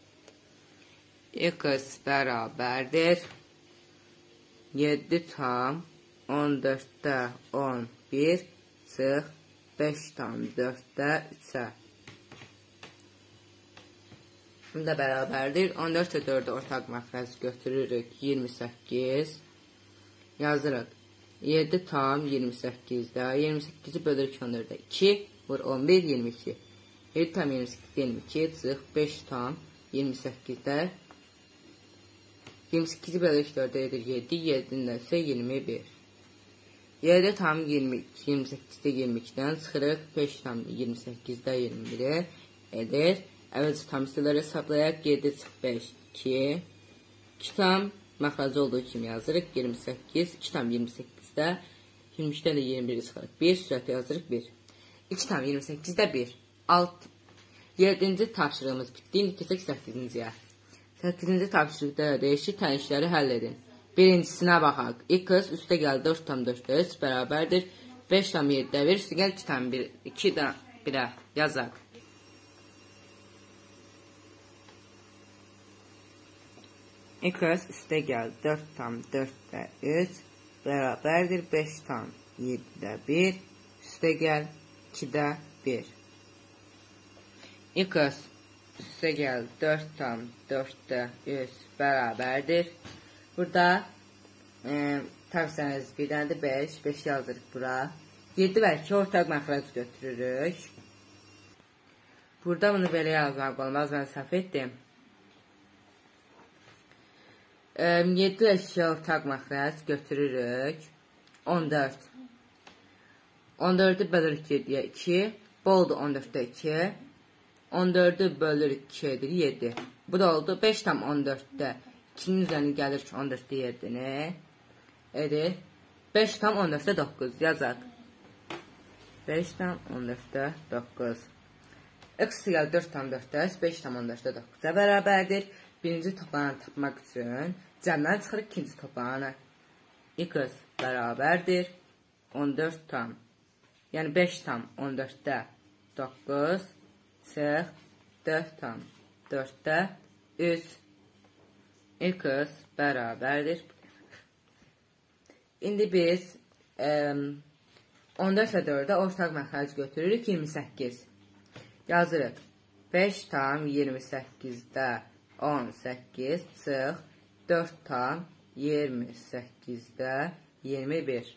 X bərabərdir. yeddi tam on dörddə on bir çıx beş tam dörddə üçə. Bunda bərabərdir. on dörddə dördü ortaq məxrəc götürürük. iyirmi səkkiz. Yazırıq. yeddi tam iyirmi səkkizdə. iyirmi səkkizi bölürük on dördə. iki vur on bir iyirmi iki. yeddi tam iyirmi səkkiz iyirmi iki çıx beş tam iyirmi səkkizdə. iyirmi səkkizi bölürük dördə edir yeddi. yeddidən isə iyirmi bir. yeddi tam iyirmi iki. iyirmi səkkizdə iyirmi ikidən çıxırıq. beş tam iyirmi səkkizdə iyirmi biri edir. Əvvəlcə tam hissələri hesablayaq. yeddi çıx beş iki. iki tam məxrəci olduğu kimi yazırıq. iyirmi səkkiz. iki tam iyirmi səkkizdə. iyirmi ikidən də iyirmi biri çıxırıq. bir sürətlə yazırıq bir. iki tam iyirmi səkkizdə bir. altı. yeddinci tapşırığımız bitdi. İndi keçək səkkizinciyə. səkkizinci tapşırıqda dəyişik tənişləri həll edin. Birincisinə baxaq. X üstə gəl dörd tam dörddə üç bərabərdir. beş tam yeddidə bir üstə gəl iki tam ikidə birə yazaq. X üstə gəl dörd tam dörddə üç bərabərdir. beş tam yeddidə bir üstə gəl ikidə bir. X üstə gəl dörd tam dörddə üç bərabərdir. Burada e, təvsəniz birdən beş. beş yazırıq bura. yeddi və iki ortaq məxrəc götürürük. Burada bunu belə yazmaq olmaz. Mən səhv etdim. yeddi və iki ortaq məxrəc götürürük. on dörd. on dördü bölürük yeddiyə iki. Bu oldu on dörddə iki. on dördü bölürük iki edir yeddi. Bu da oldu beş tam on dörddə. ikinin üzərini gəlir ki on dörddə yeddini edir. beş tam on dörddə doqquz yazaq. beş tam on dörddə doqquz. X gəl dörd tam dörddə beş tam on dörddə doqquza bərabərdir. Birinci toplananı tapmaq üçün cəmdən çıxırıq ikinci toplananı. X bərabərdir. on dörd tam. Yəni beş tam on dörddə doqquz çıx dörd tam dörddə üç. X bərabərdir. İndi biz e, on dörd və dördə ortaq məxrəc götürürük iyirmi səkkiz. Yazırıq. beş tam iyirmi səkkizdə on səkkiz çıx dörd tam iyirmi səkkizdə iyirmi bir.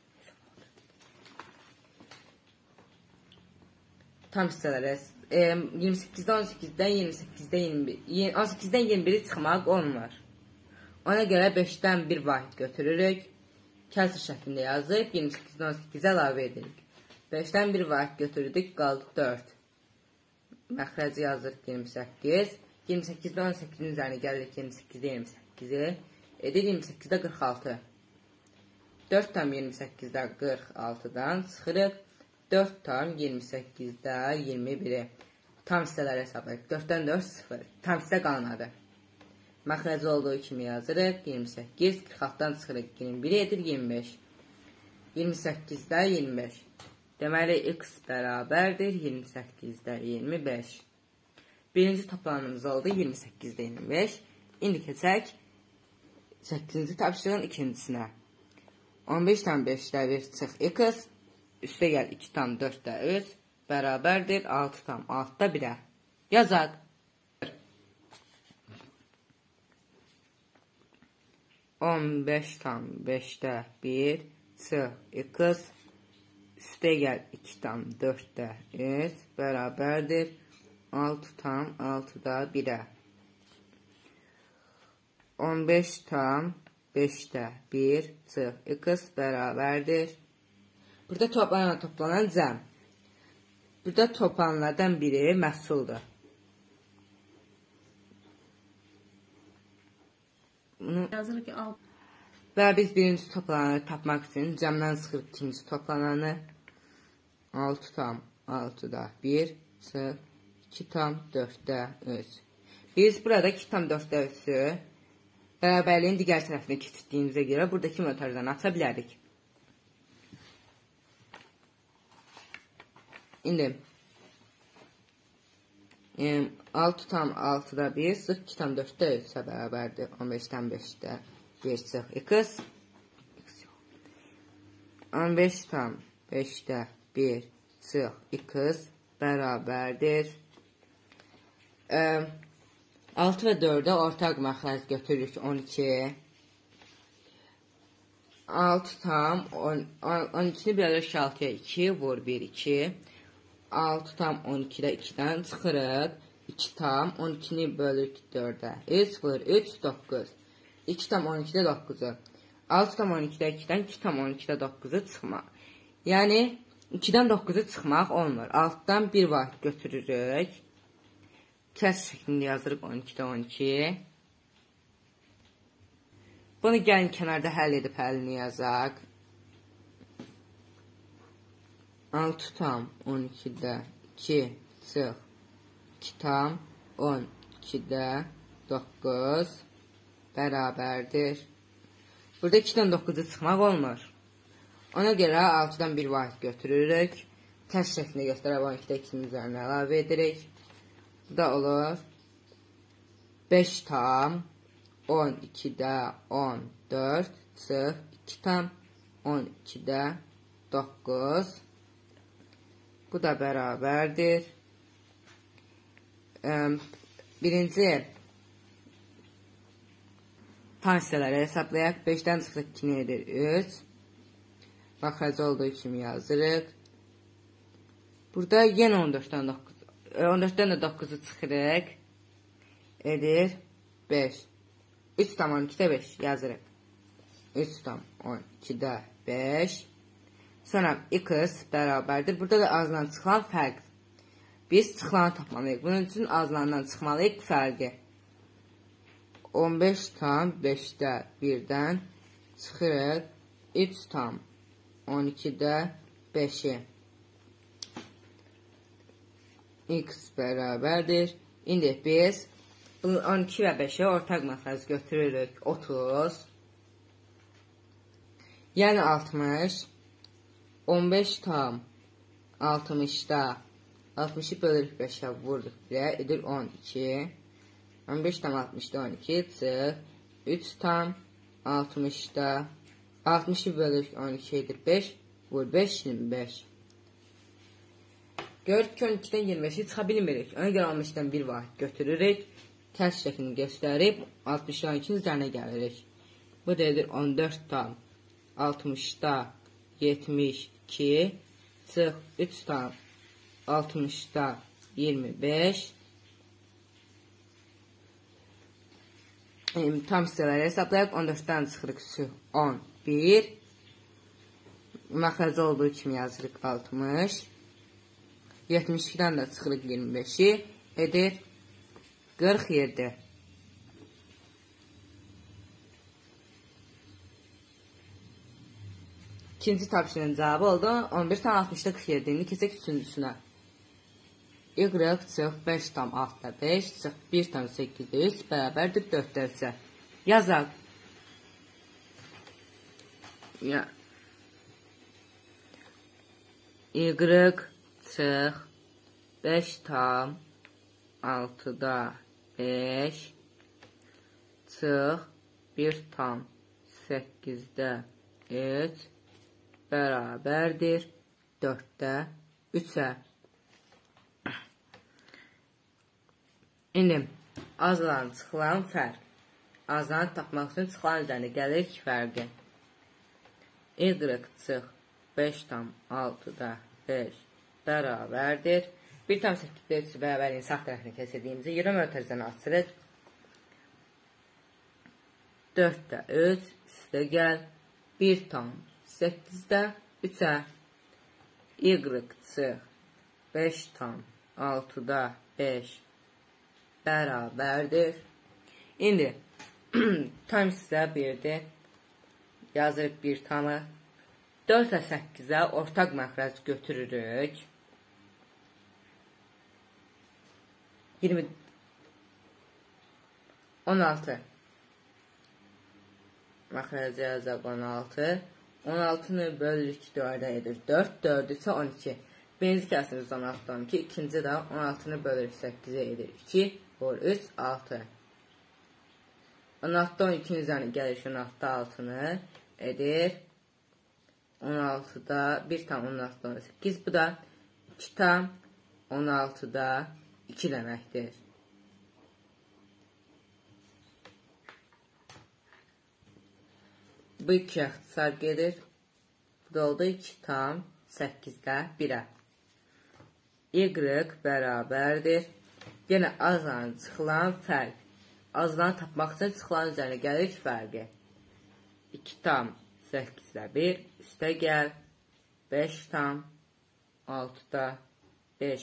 Tam hissələrə e, iyirmi səkkizdə on səkizdən iyirmi səkkizdə iyirmi bir. on səkizdən iyirmi biri çıxmaq olmur. Ona görə beşdən bir vahid götürürük. Kəsr şəklində yazıb iyirmi səkkizdən on səkkizə əlavə edirik. beşdən bir vahid götürdük, qaldı dörd. Məxrəci yazırıq iyirmi səkkiz. iyirmi səkkizdə on səkkizin üzərini gəlirik iyirmi səkizdə iyirmi səkkizi. Edir iyirmi səkkizdə qırx altı. dörd tam iyirmi səkkizdə qırx altıdan çıxırıq. dörd tam iyirmi səkkizdə iyirmi biri. Tam hissələri hesablayıq. dörddən dörd sıfır. Tam hissə qalmadı. Məxrəci olduğu kimi yazırıq. iyirmi səkkiz. qırx altıdan çıxırıq. iyirmi biri edir iyirmi beş. iyirmi səkkizdə iyirmi beş. Deməli, x bərabərdir iyirmi səkkizdə iyirmi beş. Birinci toplanımız oldu iyirmi səkkizdə iyirmi beş. İndi keçək səkkizinci tapşırığın ikincisinə. on beş tam beşdə bir çıx x üstə gəl iki tam dörddə üç bərabərdir altı tam altıda birə. Yazaq. on beş tam beşdə bir çıx x üstə gəl iki tam dörddə üç bərabərdir altı tam altıda birə. on beş tam beşdə bir çıx x bərabərdir. Burada toplanan toplanan cəm. Burada toplananlardan biri məhsuldur. Bunu Yazırıq ki, altı. Və biz birinci toplananı tapmaq üçün cəmdən çıxırıq ikinci toplananı. altı tam altıda bir çıx iki tam dörddə üç. Biz burada iki tam dörddə üçü bərabərliyin digər tərəfinə keçirdiyimizə görə buradakı mötərizəni aça bilərik. İndi altı tam altıda bir çıx iki tam dörddə üçə bərabərdir. on beşdən beşdə bir çıx x. on beş tam beşdə bir çıx x bərabərdir. altı və dördə ortaq məxrəc götürürük on iki. altı tam on ikini bölürük altıya iki vur bir iki. altı tam on ikidə ikidən çıxırıq. iki tam on ikini bölürük dördə. üç vur üç doqquz. iki tam on ikidə doqquzu. altı tam on ikidə ikidən iki tam on ikidə doqquzu çıxmaq. Yəni ikidən doqquzu çıxmaq olmur. altıdan bir vaxt götürürük. Kəs şəklində yazırıq on ikidə on iki. Bunu gəlin kənarda həll edib həllini yazaq. altı tam on ikidə iki çıx iki tam on ikidə doqquz bərabərdir. Burada ikidən doqquzu çıxmaq olmur. Ona görə altıdan bir vaxt götürürük. Tərs şəklində göstərək on ikidə ikinin üzərinə əlavə edirik. Bu da olur beş tam on ikidə on dörd çıx iki tam on ikidə doqquz. Bu da bərabərdir. Birinci tansiyaları hesablayaq. beşdən çıxırıq ikini edir üç. Məxrəc olduğu kimi yazırıq. Burada yenə on dörddən doqquz. on dörddən də doqquzu çıxırıq. Edir beş. üç tam on ikidə beş yazırıq. üç tam on ikidə beş. Sonra x bərabərdir. Burada da azdan çıxılan fərq. Biz çıxılanı tapmalıyıq. Bunun üçün azlandan çıxmalıyıq fərqi. on beş tam beşdə birdən çıxırıq. üç tam on ikidə beşi. X bərabərdir. İndi biz on iki və beşə ortaq məxrəc götürürük. otuz. Yəni altmış. on beş tam altmışda altmışı bölürük beşə vurduq birə edir on iki. on beş tam altmışda on iki çıx. üç tam altmışda altmışı bölürük on iki edir beş. Vur beş iyirmi beş. Gördük ki on ikidən iyirmi beşi çıxa bilmirik. Ona görə on beşdən bir vaxt götürürük. Tərs şəklini göstərib altmışda on ikinin üzərinə gəlirik. Bu da edir on dörd tam altmışda yetmiş iki çıx üç tam altmışda iyirmi beş. Tam hissələri hesablayaq. on dörddən çıxırıq on bir. Məxrəc olduğu kimi yazırıq altmış. yetmiş ikidən də çıxırıq iyirmi beşi. Edir qırx yeddi. İkinci tapşırığın cavabı oldu. on bir tam altmışda qırx yeddi. İndi keçək üçüncüsünə. Y çıx beş tam altıda beş çıx bir tam səkkizdə üç bərabərdir dörddə üçə. Yazaq. Ya. Y çıx beş tam altıda beş çıx bir tam səkkizdə üç bərabərdir dörddə üçə. İndi azlan çıxılan fərq. Azlanı tapmaq üçün çıxılan üzərində gəlirik fərqi. Y çıx beş tam altıda beş bərabərdir. bir tam səkkizdə üç bərabərliyin sağ tərəfini kəsədiyimizə görə mötərizəni açırıq. dörddə üç, üstə gəl, bir tam səkkizdə üçə, y çıx, beş tam altıda beş bərabərdir. İndi tam sizə birdir. Yazırıq bir tamı. dördlə səkkizə ortaq məxrəc götürürük. iyirmi on altı. Məxrəcə yazaq on altı. on altını bölürük dördə edir. dörd, dörd isə on iki. Birinci kəsimiz on altıdan on iki. İkinci də on altını bölürük səkkizə edir. iki, vur, üç, altı. on altıda on ikinin üzərinə gəlir. on altıda altını edir. on altıda bir tam on altıda on səkkiz. Bu da iki tam on altıda iki deməkdir. Bu iki ixtisar gedir. Bu da oldu iki tam səkkizdə birə. Y bərabərdir. Yenə azdan çıxılan fərq. Azdan tapmaq üçün çıxılan üzərinə gəlir fərqi. iki tam səkkizdə bir, üstə gəl, beş tam altıda beş.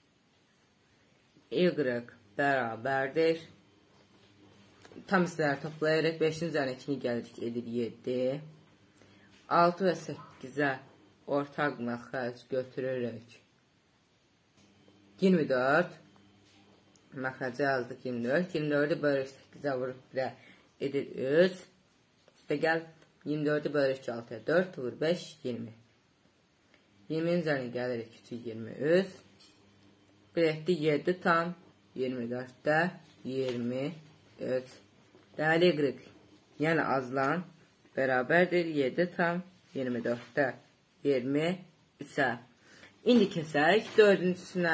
Y bərabərdir. Tam hissələri toplayaraq beşin üzərinə ikini gəlirik, edir yeddi. altı və səkkizə ortaq məxrəc götürürük. iyirmi dörd. Məxrəcə yazdıq iyirmi dörd. iyirmi dördü bölürük səkkizə vurup birə edir üç. İşte gəl iyirmi dördü bölürük altıya. dörd vur beş, iyirmi. iyirminin üzərinə gəlirik iyirmi üç. bir etdi yeddi tam iyirmi dörddə iyirmi üç. Deməli y, yəni azlan bərabərdir yeddi tam iyirmi dörddə iyirmi üçə. İndi keçək dördüncüsünə.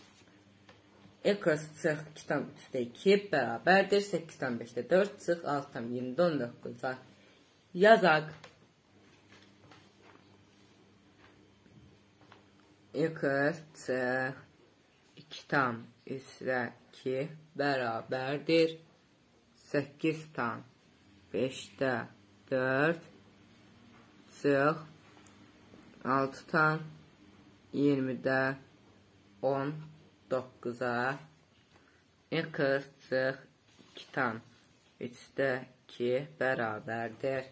X çıx iki tam üçdə iki bərabərdir səkkiz tam beşdə dörd çıx altı tam iyirmidə on doqquzda. Yazaq. X çıx iki tam üçdə iki bərabərdir səkkiz tam beşdə dörd çıx altı tam iyirmidə on doqquza. X çıx iki tam üçdə iki bərabərdir.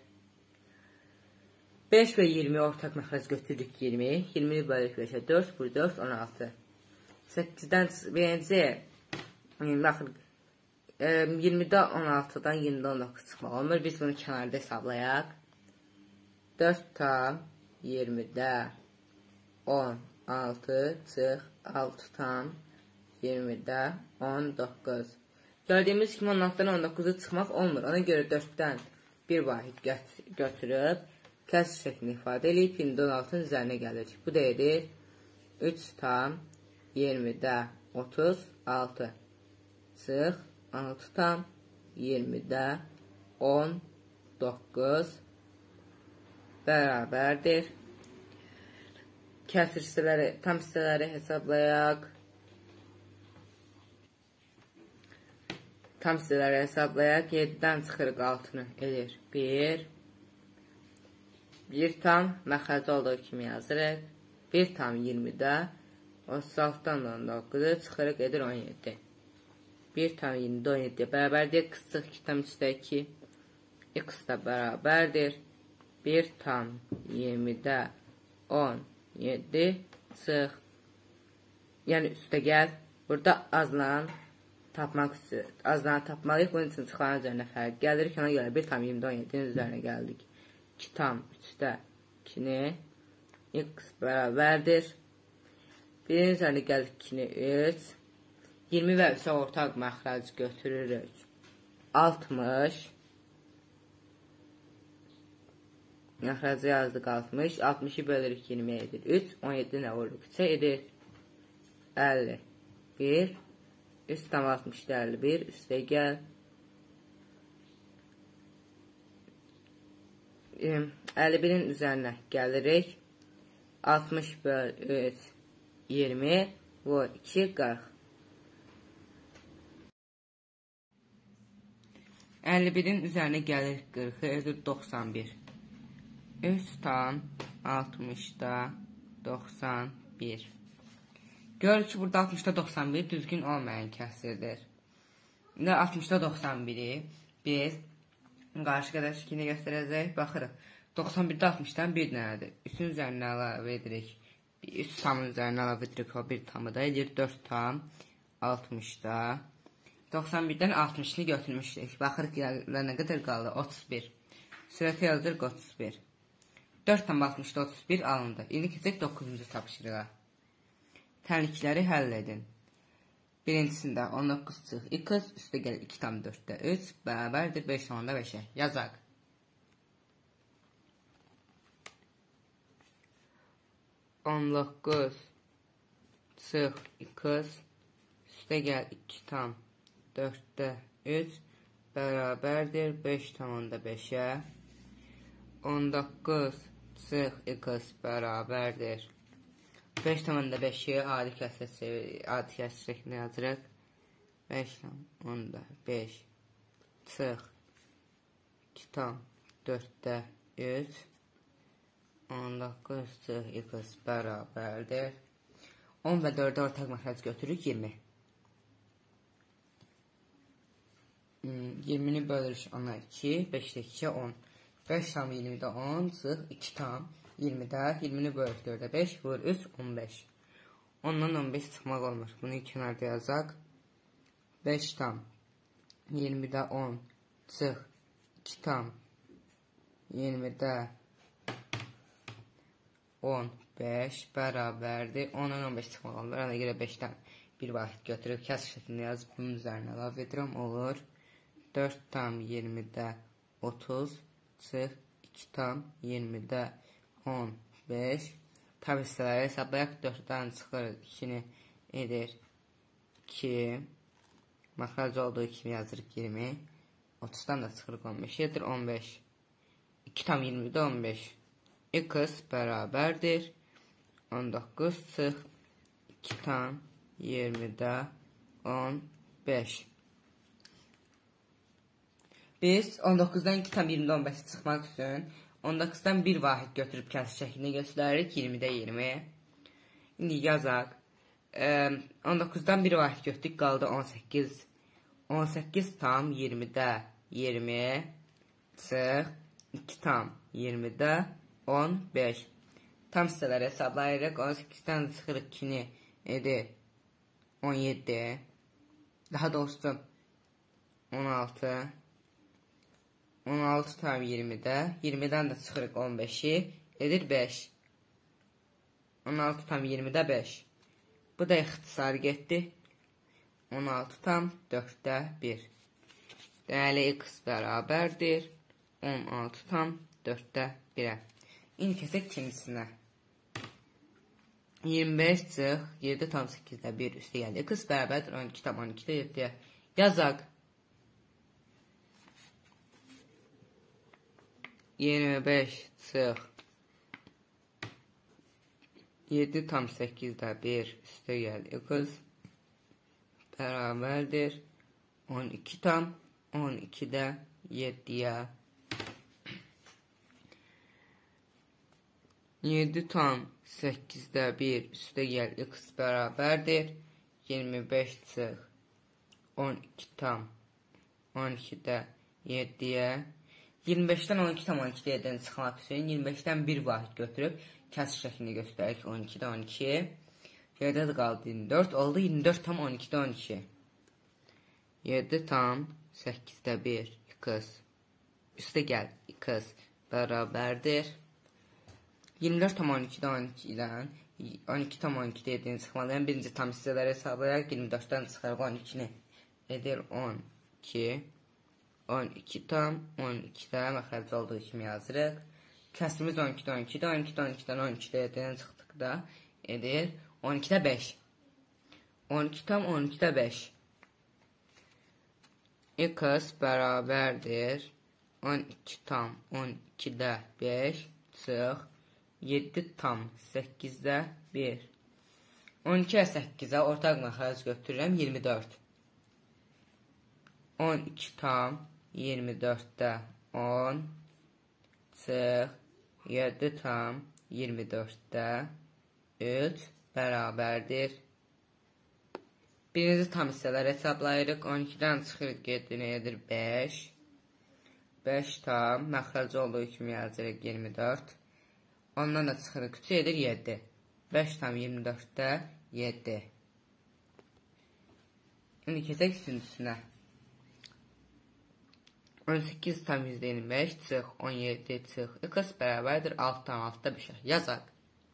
beş və iyirmi ortaq məxrəc götürdük iyirmi. iyirmini bölürük beşə dörd, vur dörd, on altı. səkkizdən birinci baxın iyirmidə on altıdan iyirmidə on doqquz çıxmaq olmur. Biz bunu kənarda hesablayaq. dörd tam iyirmidə on altı çıx altı tam iyirmidə on doqquz. Gördüyümüz kimi on altıdan on doqquza çıxmaq olmur. Ona görə dörddən bir vahid götürüb kəsr şəklini ifadə edib iyirmidə on altının üzərinə gəlirik. Bu da edir üç tam iyirmidə otuz altı çıx altı tam iyirmidə on doqquz bərabərdir. Kəsr hissələri, tam hissələri hesablayaq. Tam hissələri hesablayaq. yeddidən çıxırıq altını edir bir. bir tam məxrəci olduğu kimi yazırıq. bir tam iyirmidə otuz altıdan on doqquza çıxırıq edir on yeddi. bir tam iyirmidə on yeddiyə bərabərdir. X çıx iki tam üçdə iki. X da bərabərdir. bir tam iyirmidə on yeddi çıx. Yəni üstə gəl. Burada azlan tapmaq üçün. Azlanı tapmalıyıq. Bunun üçün çıxılan üzərinə fərq gəlirik. Ona görə bir tam iyirmidə on yeddinin üzərinə gəldik. iki tam üçdə ikini. X bərabərdir. birin üzərinə gəldik ikini üç. iyirmi və üçə ortaq məxrəc götürürük. altmış. Məxrəcə yazdıq altmış. altmışı bölürük iyirmiyə edir üç. on yeddi nə vururuq üçə edir əlli bir. üç tam altmışda əlli bir. Üstə gəl. əlli birin üzərinə gəlirik. altmış böl üç iyirmi. Vur iki qırx. əlli birin üzərinə gəlir qırxı edir doxsan bir. üç tam altmışda doxsan bir. Görür ki, burada altmışda doxsan bir düzgün olmayan kəsrdir. İndi altmışda doxsan biri biz qarşı qədər şəkilini göstərəcək. Baxırıq. doxsan birdə altmışdan bir dənədir. üçün üzərinə əlavə edirik. üç tamın üzərinə əlavə edirik. O bir tamı da edir. dörd tam altmışda. doxsan birdən altmışını götürmüşdük. Baxırıq ki, nə qədər qaldı? otuz bir. Sürəti yazdırıq otuz bir. dörd tam altmışda otuz bir alındı. İndi keçək doqquzuncu tapşırığa. Tənlikləri həll edin. Birincisində on doqquz çıx x üstə gəl iki tam dörddə üç bərabərdir beş tam beşə. Yazaq. on doqquz çıx x üstə gəl iki tam dörddə üç bərabərdir beş tam beşə. on doqquz çıx x bərabərdir beş tam beşi adi kəsr adi kəsr şəklində yazırıq. beş tam beş çıx iki tam dörddə üç on doqquz çıx x bərabərdir. on və dördə ortaq məxrəc götürürük iyirmi. iyirmini bölürük ona iki, beşdə ikiyə on. beş tam iyirmidə on çıx iki tam iyirmidə iyirmini bölürük dördə beş vur üç on beş. ondan on beş çıxmaq olmur. Bunu kənarda yazaq. beş tam iyirmidə on çıx iki tam iyirmidə on beş bərabərdir. ondan on beş çıxmaq olmur. Ona görə beşdən bir vahid götürüb kəsr şəklində yazıb bunun üzərinə əlavə edirəm. Olur. dörd tam iyirmidə otuz çıx iki tam iyirmidə on beş. Tabi hissələri hesablayaq. dörddən çıxır ikini edir iki. Məxrəc olduğu kimi yazırıq iyirmi. otuzdan da çıxırıq on beş edir on beş. iki tam iyirmidə on beş. X bərabərdir on doqquz çıx iki tam iyirmidə on beş. Biz on doqquzdan iki tam iyirmidə on beş çıxmaq üçün on doqquzdan bir vahid götürüb kəsr şəklini göstəririk. iyirmidə iyirmi. İndi yazaq. on doqquzdan bir vahid götürdük. Qaldı on səkkiz. on səkkiz tam iyirmidə iyirmi çıx iki tam iyirmidə on beş. Tam hissələri hesablayırıq. on səkkizdən çıxırıq ikini edir on yeddi. Daha doğrusu on altı. on altı tam iyirmidə iyirmidən də çıxırıq on beşi edir beş. on altı tam iyirmidə beş. Bu da ixtisar getdi. on altı tam dörddə bir. Deməli x bərabərdir on altı tam dörddə birə. İndi keçək ikincisinə. iyirmi beş çıx yeddi tam səkkizdə bir üstə gəldi. X bərabərdir on iki tam on ikidə yeddiyə. Yazaq. iyirmi beş çıx yeddi tam səkkizdə bir üstə gəldi. X bərabərdir on iki tam on ikidə yeddiyə. yeddi tam səkkizdə bir üstə gəl x bərabərdir iyirmi beş çıx on iki tam on ikidə yeddiyə. iyirmi beşdən on iki tam on ikidə yeddiyə çıxmaq üçün iyirmi beşdən bir vahid götürüb kəsr şəklini göstərik. on ikidə on iki. Yerdə də qaldı iyirmi dörd. Oldu iyirmi dörd tam on ikidə on iki. yeddi tam səkkizdə bir x üstə gəl x bərabərdir iyirmi dörd tam on ikidə on ikidən on iki tam on ikidə yeddiyə çıxmalıyam. Birinci tam hissələri hesablayaq. iyirmi dörddən çıxarıq on ikini edir on iki. on iki tam on ikidə məxrəc olduğu kimi yazırıq. Kəsrimiz on ikidə on ikidə on ikidə on ikidən on ikidə yeddiyə çıxdıqda edir on ikidə beş. on iki tam on ikidə beş. X bərabərdir on iki tam on ikidə beş çıx yeddi tam səkkizdə bir. on ikiyə səkkizə ortaq məxrəc götürürəm iyirmi dörd. on iki tam iyirmi dörddə on çıx yeddi tam iyirmi dörddə üç bərabərdir. Birinci tam hissələr hesablayırıq. on ikidən çıxırıq yeddini edir beş. beş tam məxrəci olduğu kimi yazırıq iyirmi dörd. Ondan da çıxırıq üçü edir yeddi. beş tam iyirmi dörddə yeddi. İndi keçək üçüncüsünə. on səkkiz tam yüzdə iyirmi beş çıx on yeddi çıx x bərabərdir altı tam altıda beşə. Yazaq.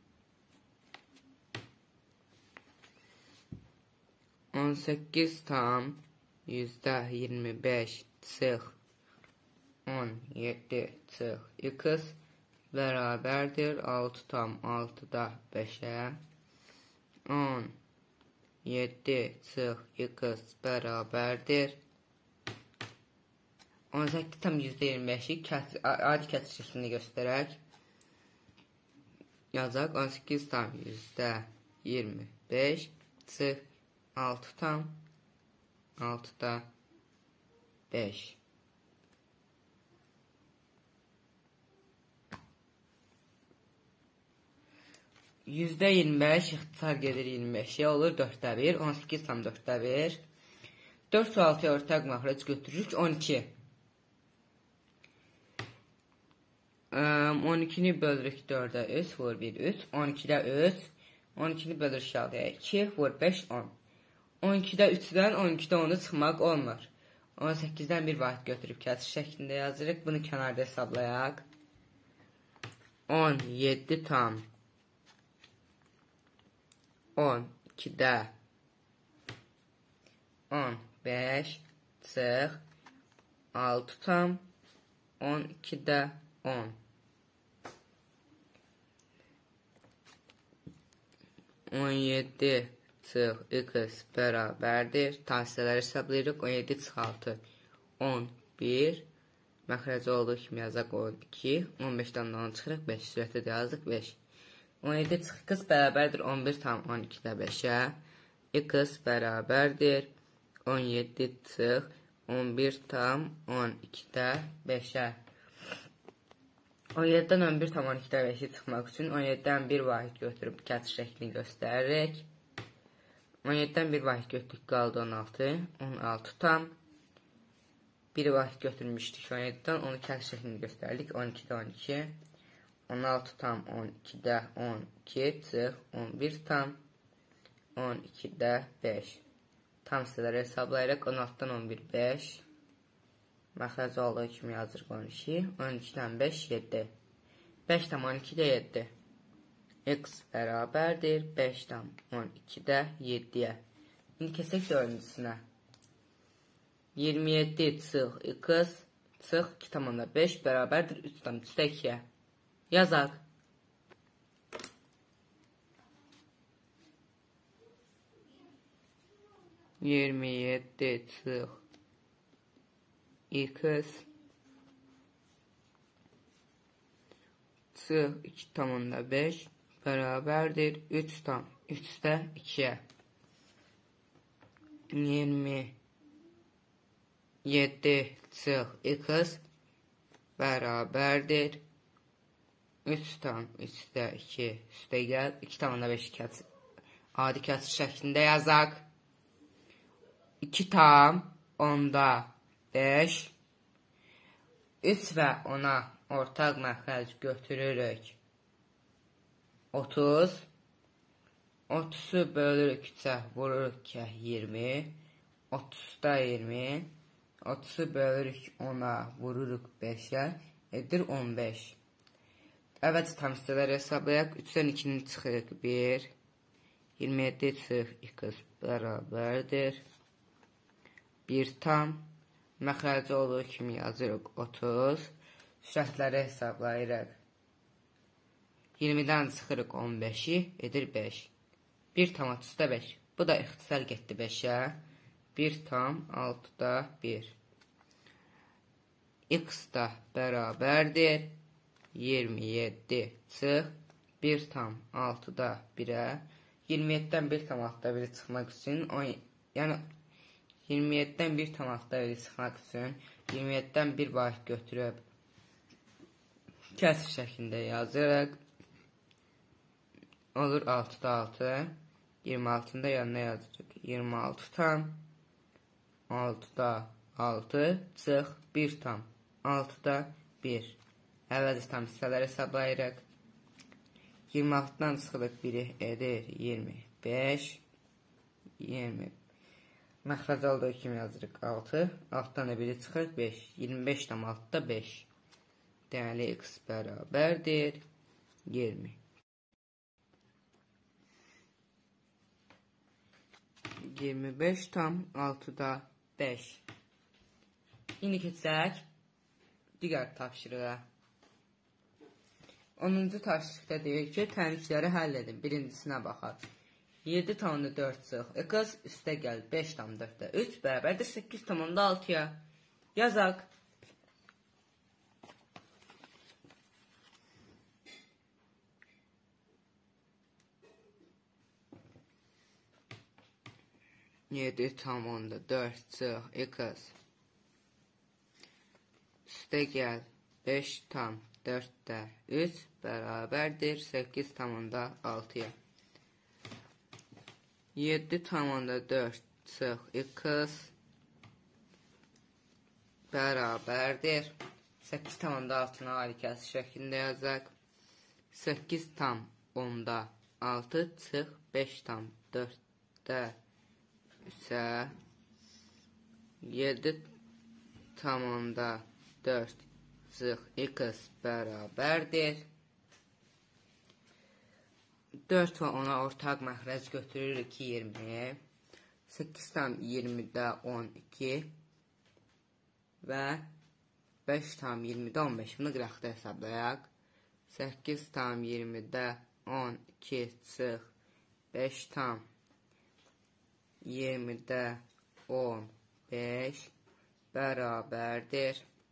on səkkiz tam yüzdə iyirmi beş çıx on yeddi çıx x bərabərdir altı tam altıda beşə. on yeddi çıx x bərabərdir on səkkiz tam yüzdə iyirmi beşi adi kəsir şəklində göstərək. Yazaq. on səkkiz tam yüzdə iyirmi beş çıx altı tam altıda beş. yüzdə iyirmi beş ixtisar gedir iyirmi beşə olur dörddə bir. on səkkiz tam dörddə bir. dörd və altıya ortaq məxrəc götürürük on iki. on ikini bölürük dördə üç vur bir üç. on ikidə üç. on ikini bölürük altıya iki vur beş on. on ikidə üçdən on ikidə onu çıxmaq olmur. on səkkizdən bir vahid götürüb kəsir şəklində yazırıq. Bunu kənarda hesablayaq. on yeddi tam on ikidə on beş çıx altı tam on ikidə on. on yeddi çıx x bərabərdir. Tam hissələri hesablayırıq. on yeddi çıx altı on bir. Məxrəci olduğu kimi yazaq on iki. on beşdən on çıxırıq beş. Sürətdə də yazdıq beş. on yeddi çıx x bərabərdir on bir tam on ikidə beşə. X bərabərdir on yeddi çıx on bir tam on ikidə beşə. on yeddidən on bir tam on ikidə beşə çıxmaq üçün on yeddidən bir vahid götürüb kəsir şəklini göstəririk. on yeddidən bir vahid götürdük qaldı on altı. on altı tam bir vahid götürmüşdük on yeddidən onu kəsir şəklini göstərdik. on ikidə on iki. on altı tam on ikidə on iki çıx on bir tam on ikidə beş. Tam hissələri hesablayırıq. on altıdan on bir beş. Məxrəci olduğu kimi yazırıq on iki. on ikidən beş yeddi. beş tam on ikidə yeddi. X bərabərdir beş tam on ikidə yeddiyə. İndi keçək dördüncüsünə. iyirmi yeddi çıx x çıx iki tam onda beş bərabərdir üç tam üçdə ikiyə. Yazaq. iyirmi yeddi çıx x çıx iki tam onda beş bərabərdir üç tam üçdə ikiyə. iyirmi yeddi çıx x bərabərdir üç tam üçdə iki üstə gəl iki tam onda beş kəsir. Adi kəsir şəklində yazaq. iki tam onda beş. üç və ona ortaq məxrəc götürürük. otuz. otuzu bölürük üçə vururuq ki iyirmi. otuzda iyirmi. otuzu bölürük ona vururuq beşə edir on beş. Əvvəlcə tam hissələri hesablayaq. üçdən ikini çıxırıq bir. iyirmi yeddi çıx x bərabərdir bir tam. Məxrəci olduğu kimi yazırıq otuz. Sürətləri hesablayırıq. iyirmidən çıxırıq on beşi edir beş. bir tam otuzda beş. Bu da ixtisar getdi beşə. bir tam altıda bir. X da bərabərdir iyirmi yeddi çıx bir tam altıda birə. iyirmi yeddidən bir tam altıda biri çıxmaq üçün yəni iyirmi yeddidən bir tam altıda biri çıxmaq üçün iyirmi yeddidən bir vahid götürüb kəsr şəklində yazırıq. Olur altıda altı. iyirmi altını da yanına yazırıq. iyirmi altı tam altıda altı çıx bir tam altıda bir. Əvvəlcə tam hissələr hesablayırıq. iyirmi altıdan çıxılıq biri edir iyirmi beş. iyirmi. Məxrəc olduğu kimi yazırıq altı. altdan da biri çıxır beş. iyirmi beş tam altıda beş. Deməli x bərabərdir iyirmi. iyirmi beş tam altıda beş. İndi keçək digər tapşırığa. onuncu tapşırıqda deyir ki, tənlikləri həll edin. Birincisinə baxaq. yeddi tam dörd çıx. X üstə gəl beş tam dörddə üç bərabərdir səkkiz tam altıya. Yazaq. yeddi tam dörd çıx. X üstə gəl beş tam dörddə üç bərabərdir səkkiz tam altıya. yeddi tam dörd çıx. X bərabərdir səkkiz tam altını ayrı kəsr şəklində yazaq. səkkiz tam altı çıx beş tam dörddə isə yeddi tam dörd çıx. X bərabərdir dörd və ona ortaq məxrəc götürürük iyirmi. səkkiz tam iyirmidə on iki və beş tam iyirmidə on beş. Bunu qıraqda hesablayaq. səkkiz tam iyirmidə on iki çıx beş tam iyirmidə on beş bərabərdir.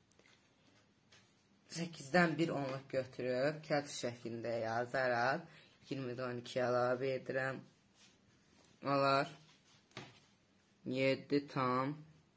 səkizdən bir onluq götürüb kəsr şəklində yazaraq iyirmidə on iki əlavə edirəm. Olar yeddi tam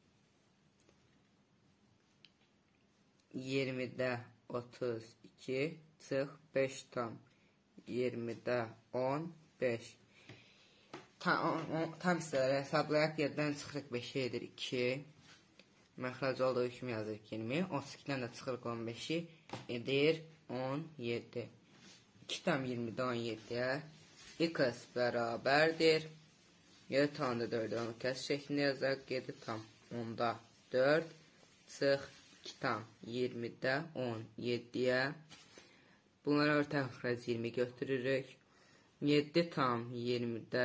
iyirmidə otuz iki çıx beş tam iyirmidə on beş. Tam, tam hissələri hesablayaq. yeddidən çıxırıq beşə edir iki. Məxrəc olduğu kimi yazırıq iyirmi. on səkkidən də çıxırıq on beşi edir on yeddi. iki tam iyirmidə on yeddiyə. X bərabərdir. yeddi tam dörd onu kəsr şəklində yazaq. yeddi tam onda dörd çıx iki tam iyirmidə on yeddiyə. Bunlara ortaq məxrəc iyirmi götürürük. yeddi tam iyirmidə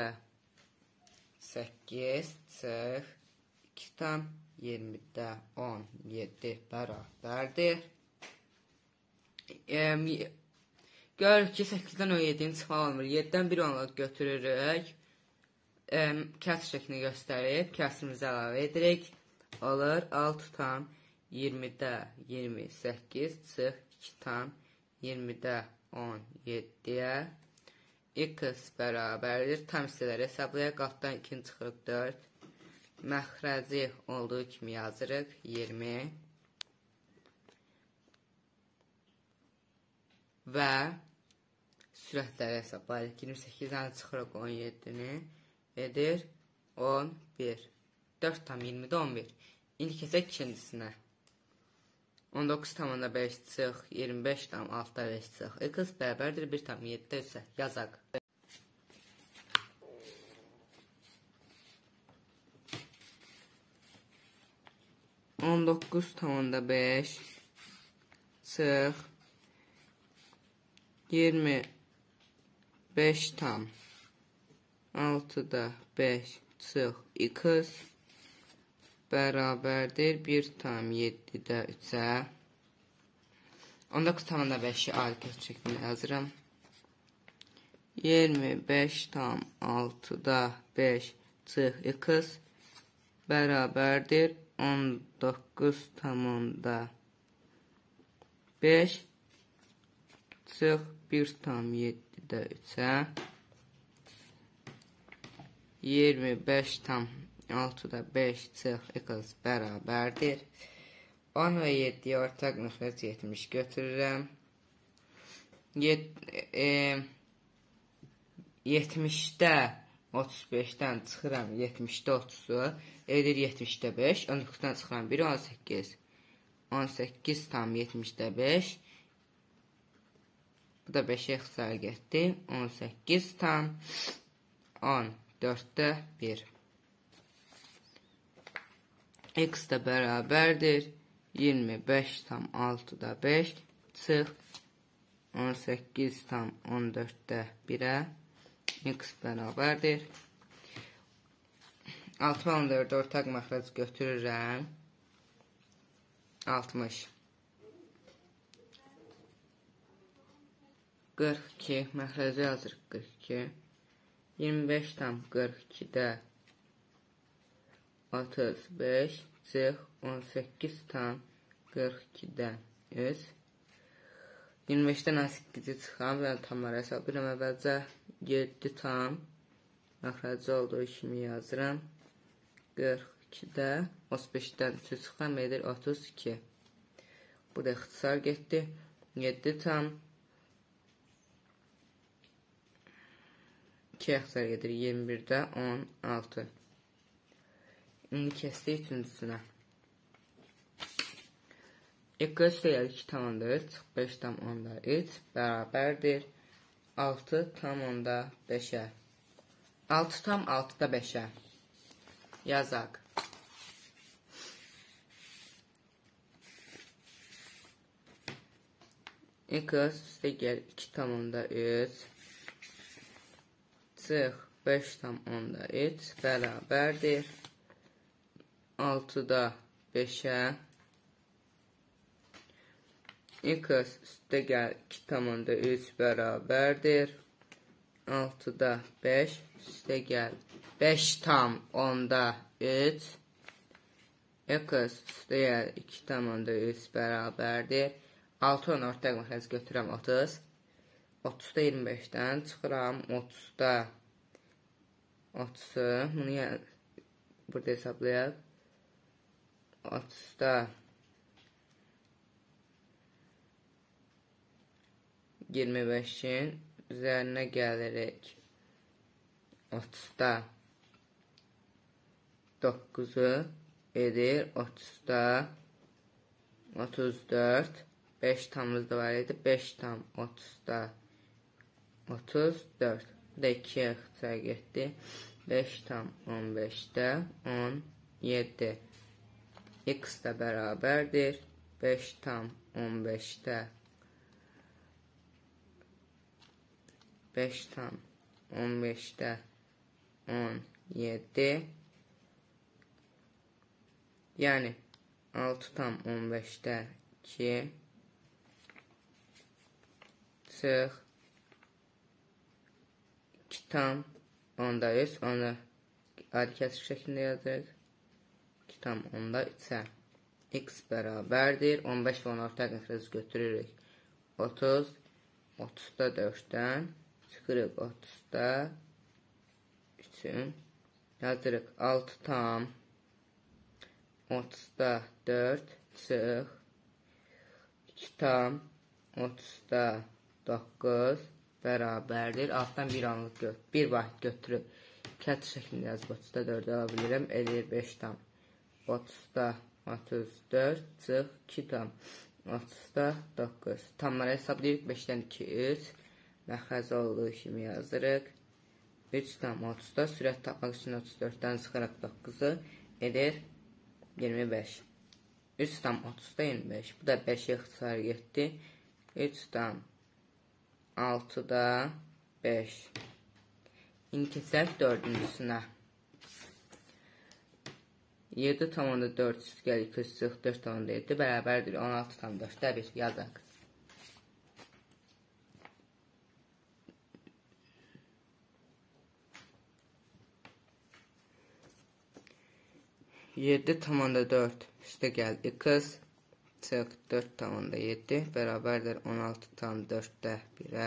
səkkiz çıx iki tam iyirmidə on yeddi bərabərdir. E, görürük ki, səkkizdən on yeddini çıxmaq olmur. yeddidən bir onluq götürürük. E, kəsr şəklini göstərib, kəsrimizi əlavə edirik. Olur altı tam iyirmidə iyirmi səkkiz çıx iki tam iyirmidə on yeddiyə. X bərabərdir. Tam hissələri hesablayaq. Altdan ikini çıxırıq dörd. Məxrəci olduğu kimi yazırıq iyirmi. Və sürətləri hesablayırıq. iyirmi səkkizdən çıxırıq on yeddini edir on bir. dörd tam iyirmidə on bir. İndi keçək ikincisinə. on doqquz tam beş çıx iyirmi beş tam altıda beş çıx. X bərabərdir bir tam yeddidə üç. Yazaq. on doqquz tam beş çıx iyirmi beş tam altıda beş çıx. X bərabərdir bir tam yeddidə üçə. on doqquz tam beşi ayrı kəsr şəklində yazıram. iyirmi beş tam altıda beş çıx. X bərabərdir on doqquz tam beş çıx bir tam yeddidə üçə. iyirmi beş tam altıda beş çıx. X bərabərdir on və yeddiyə ortaq məxrəc yetmiş götürürəm. yetmişdə otuz beşdən çıxıram yetmişdə otuzu, edir yetmişdə beş, on doqquzdan çıxıram biri on səkkiz. on səkkiz tam yetmişdə beş. Bu da beşə ixtisar getdi. on səkkiz tam on dörddə bir. X da bərabərdir. iyirmi beş tam altıda beş. Çıx. on səkkiz tam on dörddə birə. X bərabərdir. altı və on dörd ortaq məxrəc götürürəm. altmış. qırx iki məxrəci yazırıq qırx iki. iyirmi beş tam qırx ikidə otuz beş. Çıx. on səkkiz tam qırx ikidə üç. iyirmi beşdən on səkkizi çıxam və tamları hesablayıram əvvəlcə. yeddi tam məxrəci olduğu kimi yazıram. qırx ikidə otuz beşdən üçü çıxam edir otuz iki. Bu da ixtisar getdi. yeddi tam ikiyə ixtisar gedir. iyirmi birdə on altı. İndi kəsdik üçüncüsünə. X deyək iki tam onda üç, beş tam onda üç bərabərdir. altı tam onda beşə. altı tam altıda beşə. Yazaq. X üstə gəl iki tam onda üç. Çıx beş tam onda üç bərabərdir. altıda beşə. X üstə gəl iki tam onda üç bərabərdir. altıda beş üstə gəl beş tam onda üç. X üstə gəl iki tam onda üç bərabərdir. altı on ortaq məxrəc götürürəm otuz. otuzda iyirmi beşdən çıxıram otuzda otuzu. Bunu yəni burada hesablayaq. otuzda iyirmi beşin üzərinə gəlirik. otuzda doqquzu edir. otuzda otuz dörd. beş tamımız da var idi. beş tam otuzda otuz dörd. Bu da ikiyə ixtisar getdi. beş tam on beşdə on yeddi. X da bərabərdir. beş tam on beşdə beş tam on beşdə on yeddi. Yəni altı tam on beşdə iki. Çıx. iki tam onda üç. Onu ayrı kəsik şəklində yazırıq. iki tam onda üçə. X bərabərdir. on beş və on ortaq məxrəc götürürük. otuz. otuzda dörddən çıxırıq otuzda üçün. Yazırıq altı tam otuzda dörd. Çıx. iki tam otuzda doqquz bərabərdir. Altdan bir anlıq götür. Bir vahid götürüb kəsr şəklində yazıb otuzda dörd ala bilirəm. Edir beş tam otuzda otuz dörd. Çıx. iki tam otuzda doqquz. Tamları hesablayırıq. beşdən iki üç. Məxrəc olduğu kimi yazırıq. üç tam otuzda sürət tapmaq üçün otuz dörddən çıxaraq doqquzu edir iyirmi beş. üç tam otuzda iyirmi beş. Bu da beşə ixtisar getdi. üç tam altıda beş. İndi keçək dördüncüsünə. yeddi tam onda dörd üstə gəl iki üç çıx dörd tam onda yeddi bərabərdir on altı tam dörddə bir. Yazaq. yeddi tam onda dörd üstə gəl x çıx dörd tam onda yeddi bərabərdir on altı tam dörddə birə.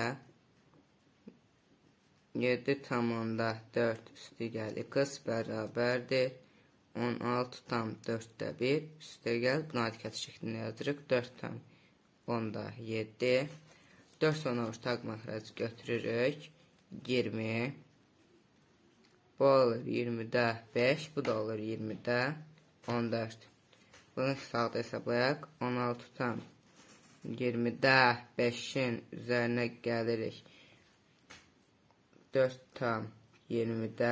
yeddi tam onda dörd üstə gəl x bərabərdir on altı tam dörddə bir üstə gəl. Bunu hərəkət şəklində yazırıq. dörd tam onda yeddi. dörd sonra ortaq məxrəci götürürük. iyirmi. Bu olur iyirmidə beş. Bu da olur iyirmidə on dörd. Bunu sağda hesablayaq. on altı tam iyirmidə beşin üzərinə gəlirik. dörd tam iyirmidə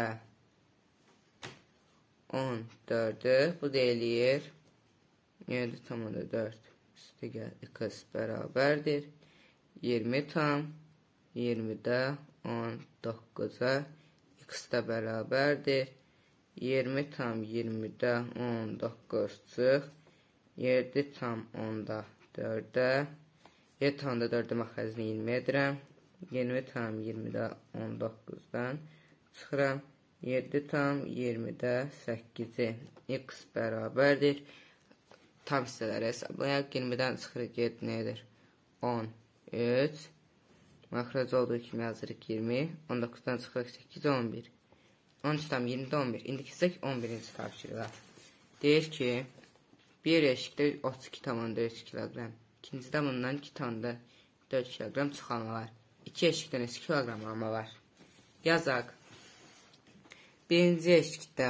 on dördü. Bu da eləyir. yeddi tam onda dörd. Üstə gəl. x bərabərdir. iyirmi tam iyirmidə on doqquza x da bərabərdir. iyirmi tam iyirmidə on doqquz çıx. yeddi tam onda dördə. yeddi tam onda dördə məxrəcini iyirmi edirəm. iyirmi tam iyirmidə on doqquzdan çıxıram. yeddi tam iyirmidə səkkizi x bərabərdir. Tam hissələri hesablayaq. iyirmidən çıxırıq yeddi nə edir? on üç. Məxrəc olduğu kimi yazırıq iyirmi. on doqquzdan çıxırıq səkkiz on bir. on üç tam iyirmidə on bir. İndi keçsək on birinci tapşırığa. Deyir ki, bir eşikdə otuz iki tam onda üç kiloqram. İkincidə bundan iki tam da dörd kiloqram çıxanma var. iki eşikdən üç kiloqram alma var. Yazaq. Birinci eşikdə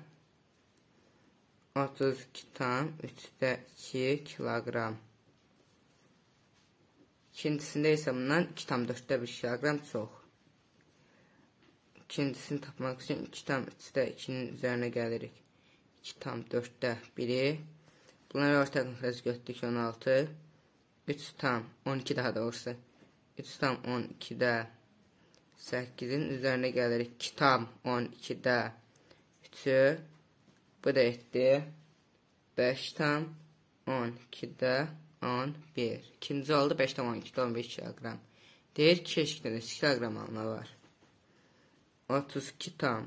otuz iki tam üçdə iki kiloqram. İkincisində isə bundan iki tam dörddə bir kiloqram çox. İkincisini tapmaq üçün iki tam üçdə ikinin üzərinə gəlirik. iki tam dörddə biri. Bunları ortaq məxrəc götürdük on altı. üç tam on iki daha doğrusu. üç tam on ikidə səkkizin üzərinə gəlirik. iki tam on ikidə üçü. Bu da etdi. beş tam on ikidə on bir. İkinci oldu. beş tam on ikidə on beş kiloqram. Deyir ki, eşikdə üç kiloqram alma var. otuz iki tam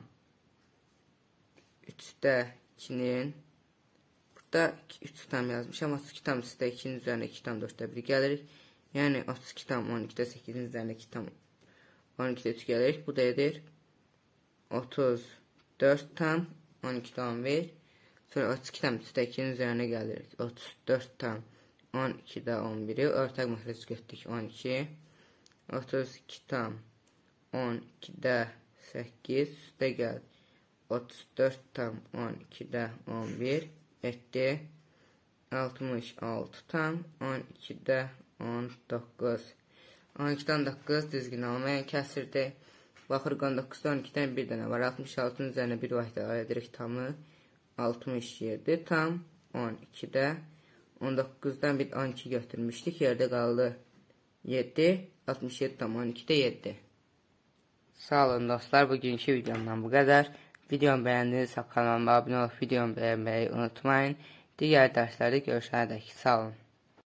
üçdə ikinin burada üç tam yazmışam. otuz iki tam üçdə ikinin üzərində iki tam dörddə bir gəlirik. Yəni otuz iki tam on ikidə səkkizin üzərində iki tam on ikidə üç gəlirik. Bu da edir otuz dörd tam on ikidə on bir. Sonra otuz iki tam üçdə ikinin üzərinə gəlirik. otuz dörd tam on ikidə on biri. Ortaq məxrəc götürdük on iki. otuz iki tam on ikidə səkkiz üstə gəl. otuz dörd tam on ikidə on bir etdi. altmış altı tam on ikidə on doqquz. on ikidə on doqquz düzgün olmayan kəsirdir. Baxırıq on doqquzda on ikidən bir dənə var. altmış altının üzərinə bir vaxt əlavə edirik tamı. altmış yeddi tam on ikidə on doqquzdan bir on iki götürmüşdük. Yerdə qaldı yeddi. altmış yeddi tam on ikidə yeddi. Sağ olun dostlar. Bugünkü videomdan bu qədər. Videomu bəyəndinizsə kanalıma abunə olub videomu bəyənməyi unutmayın. Digər dərslərdə görüşənədək sağ olun.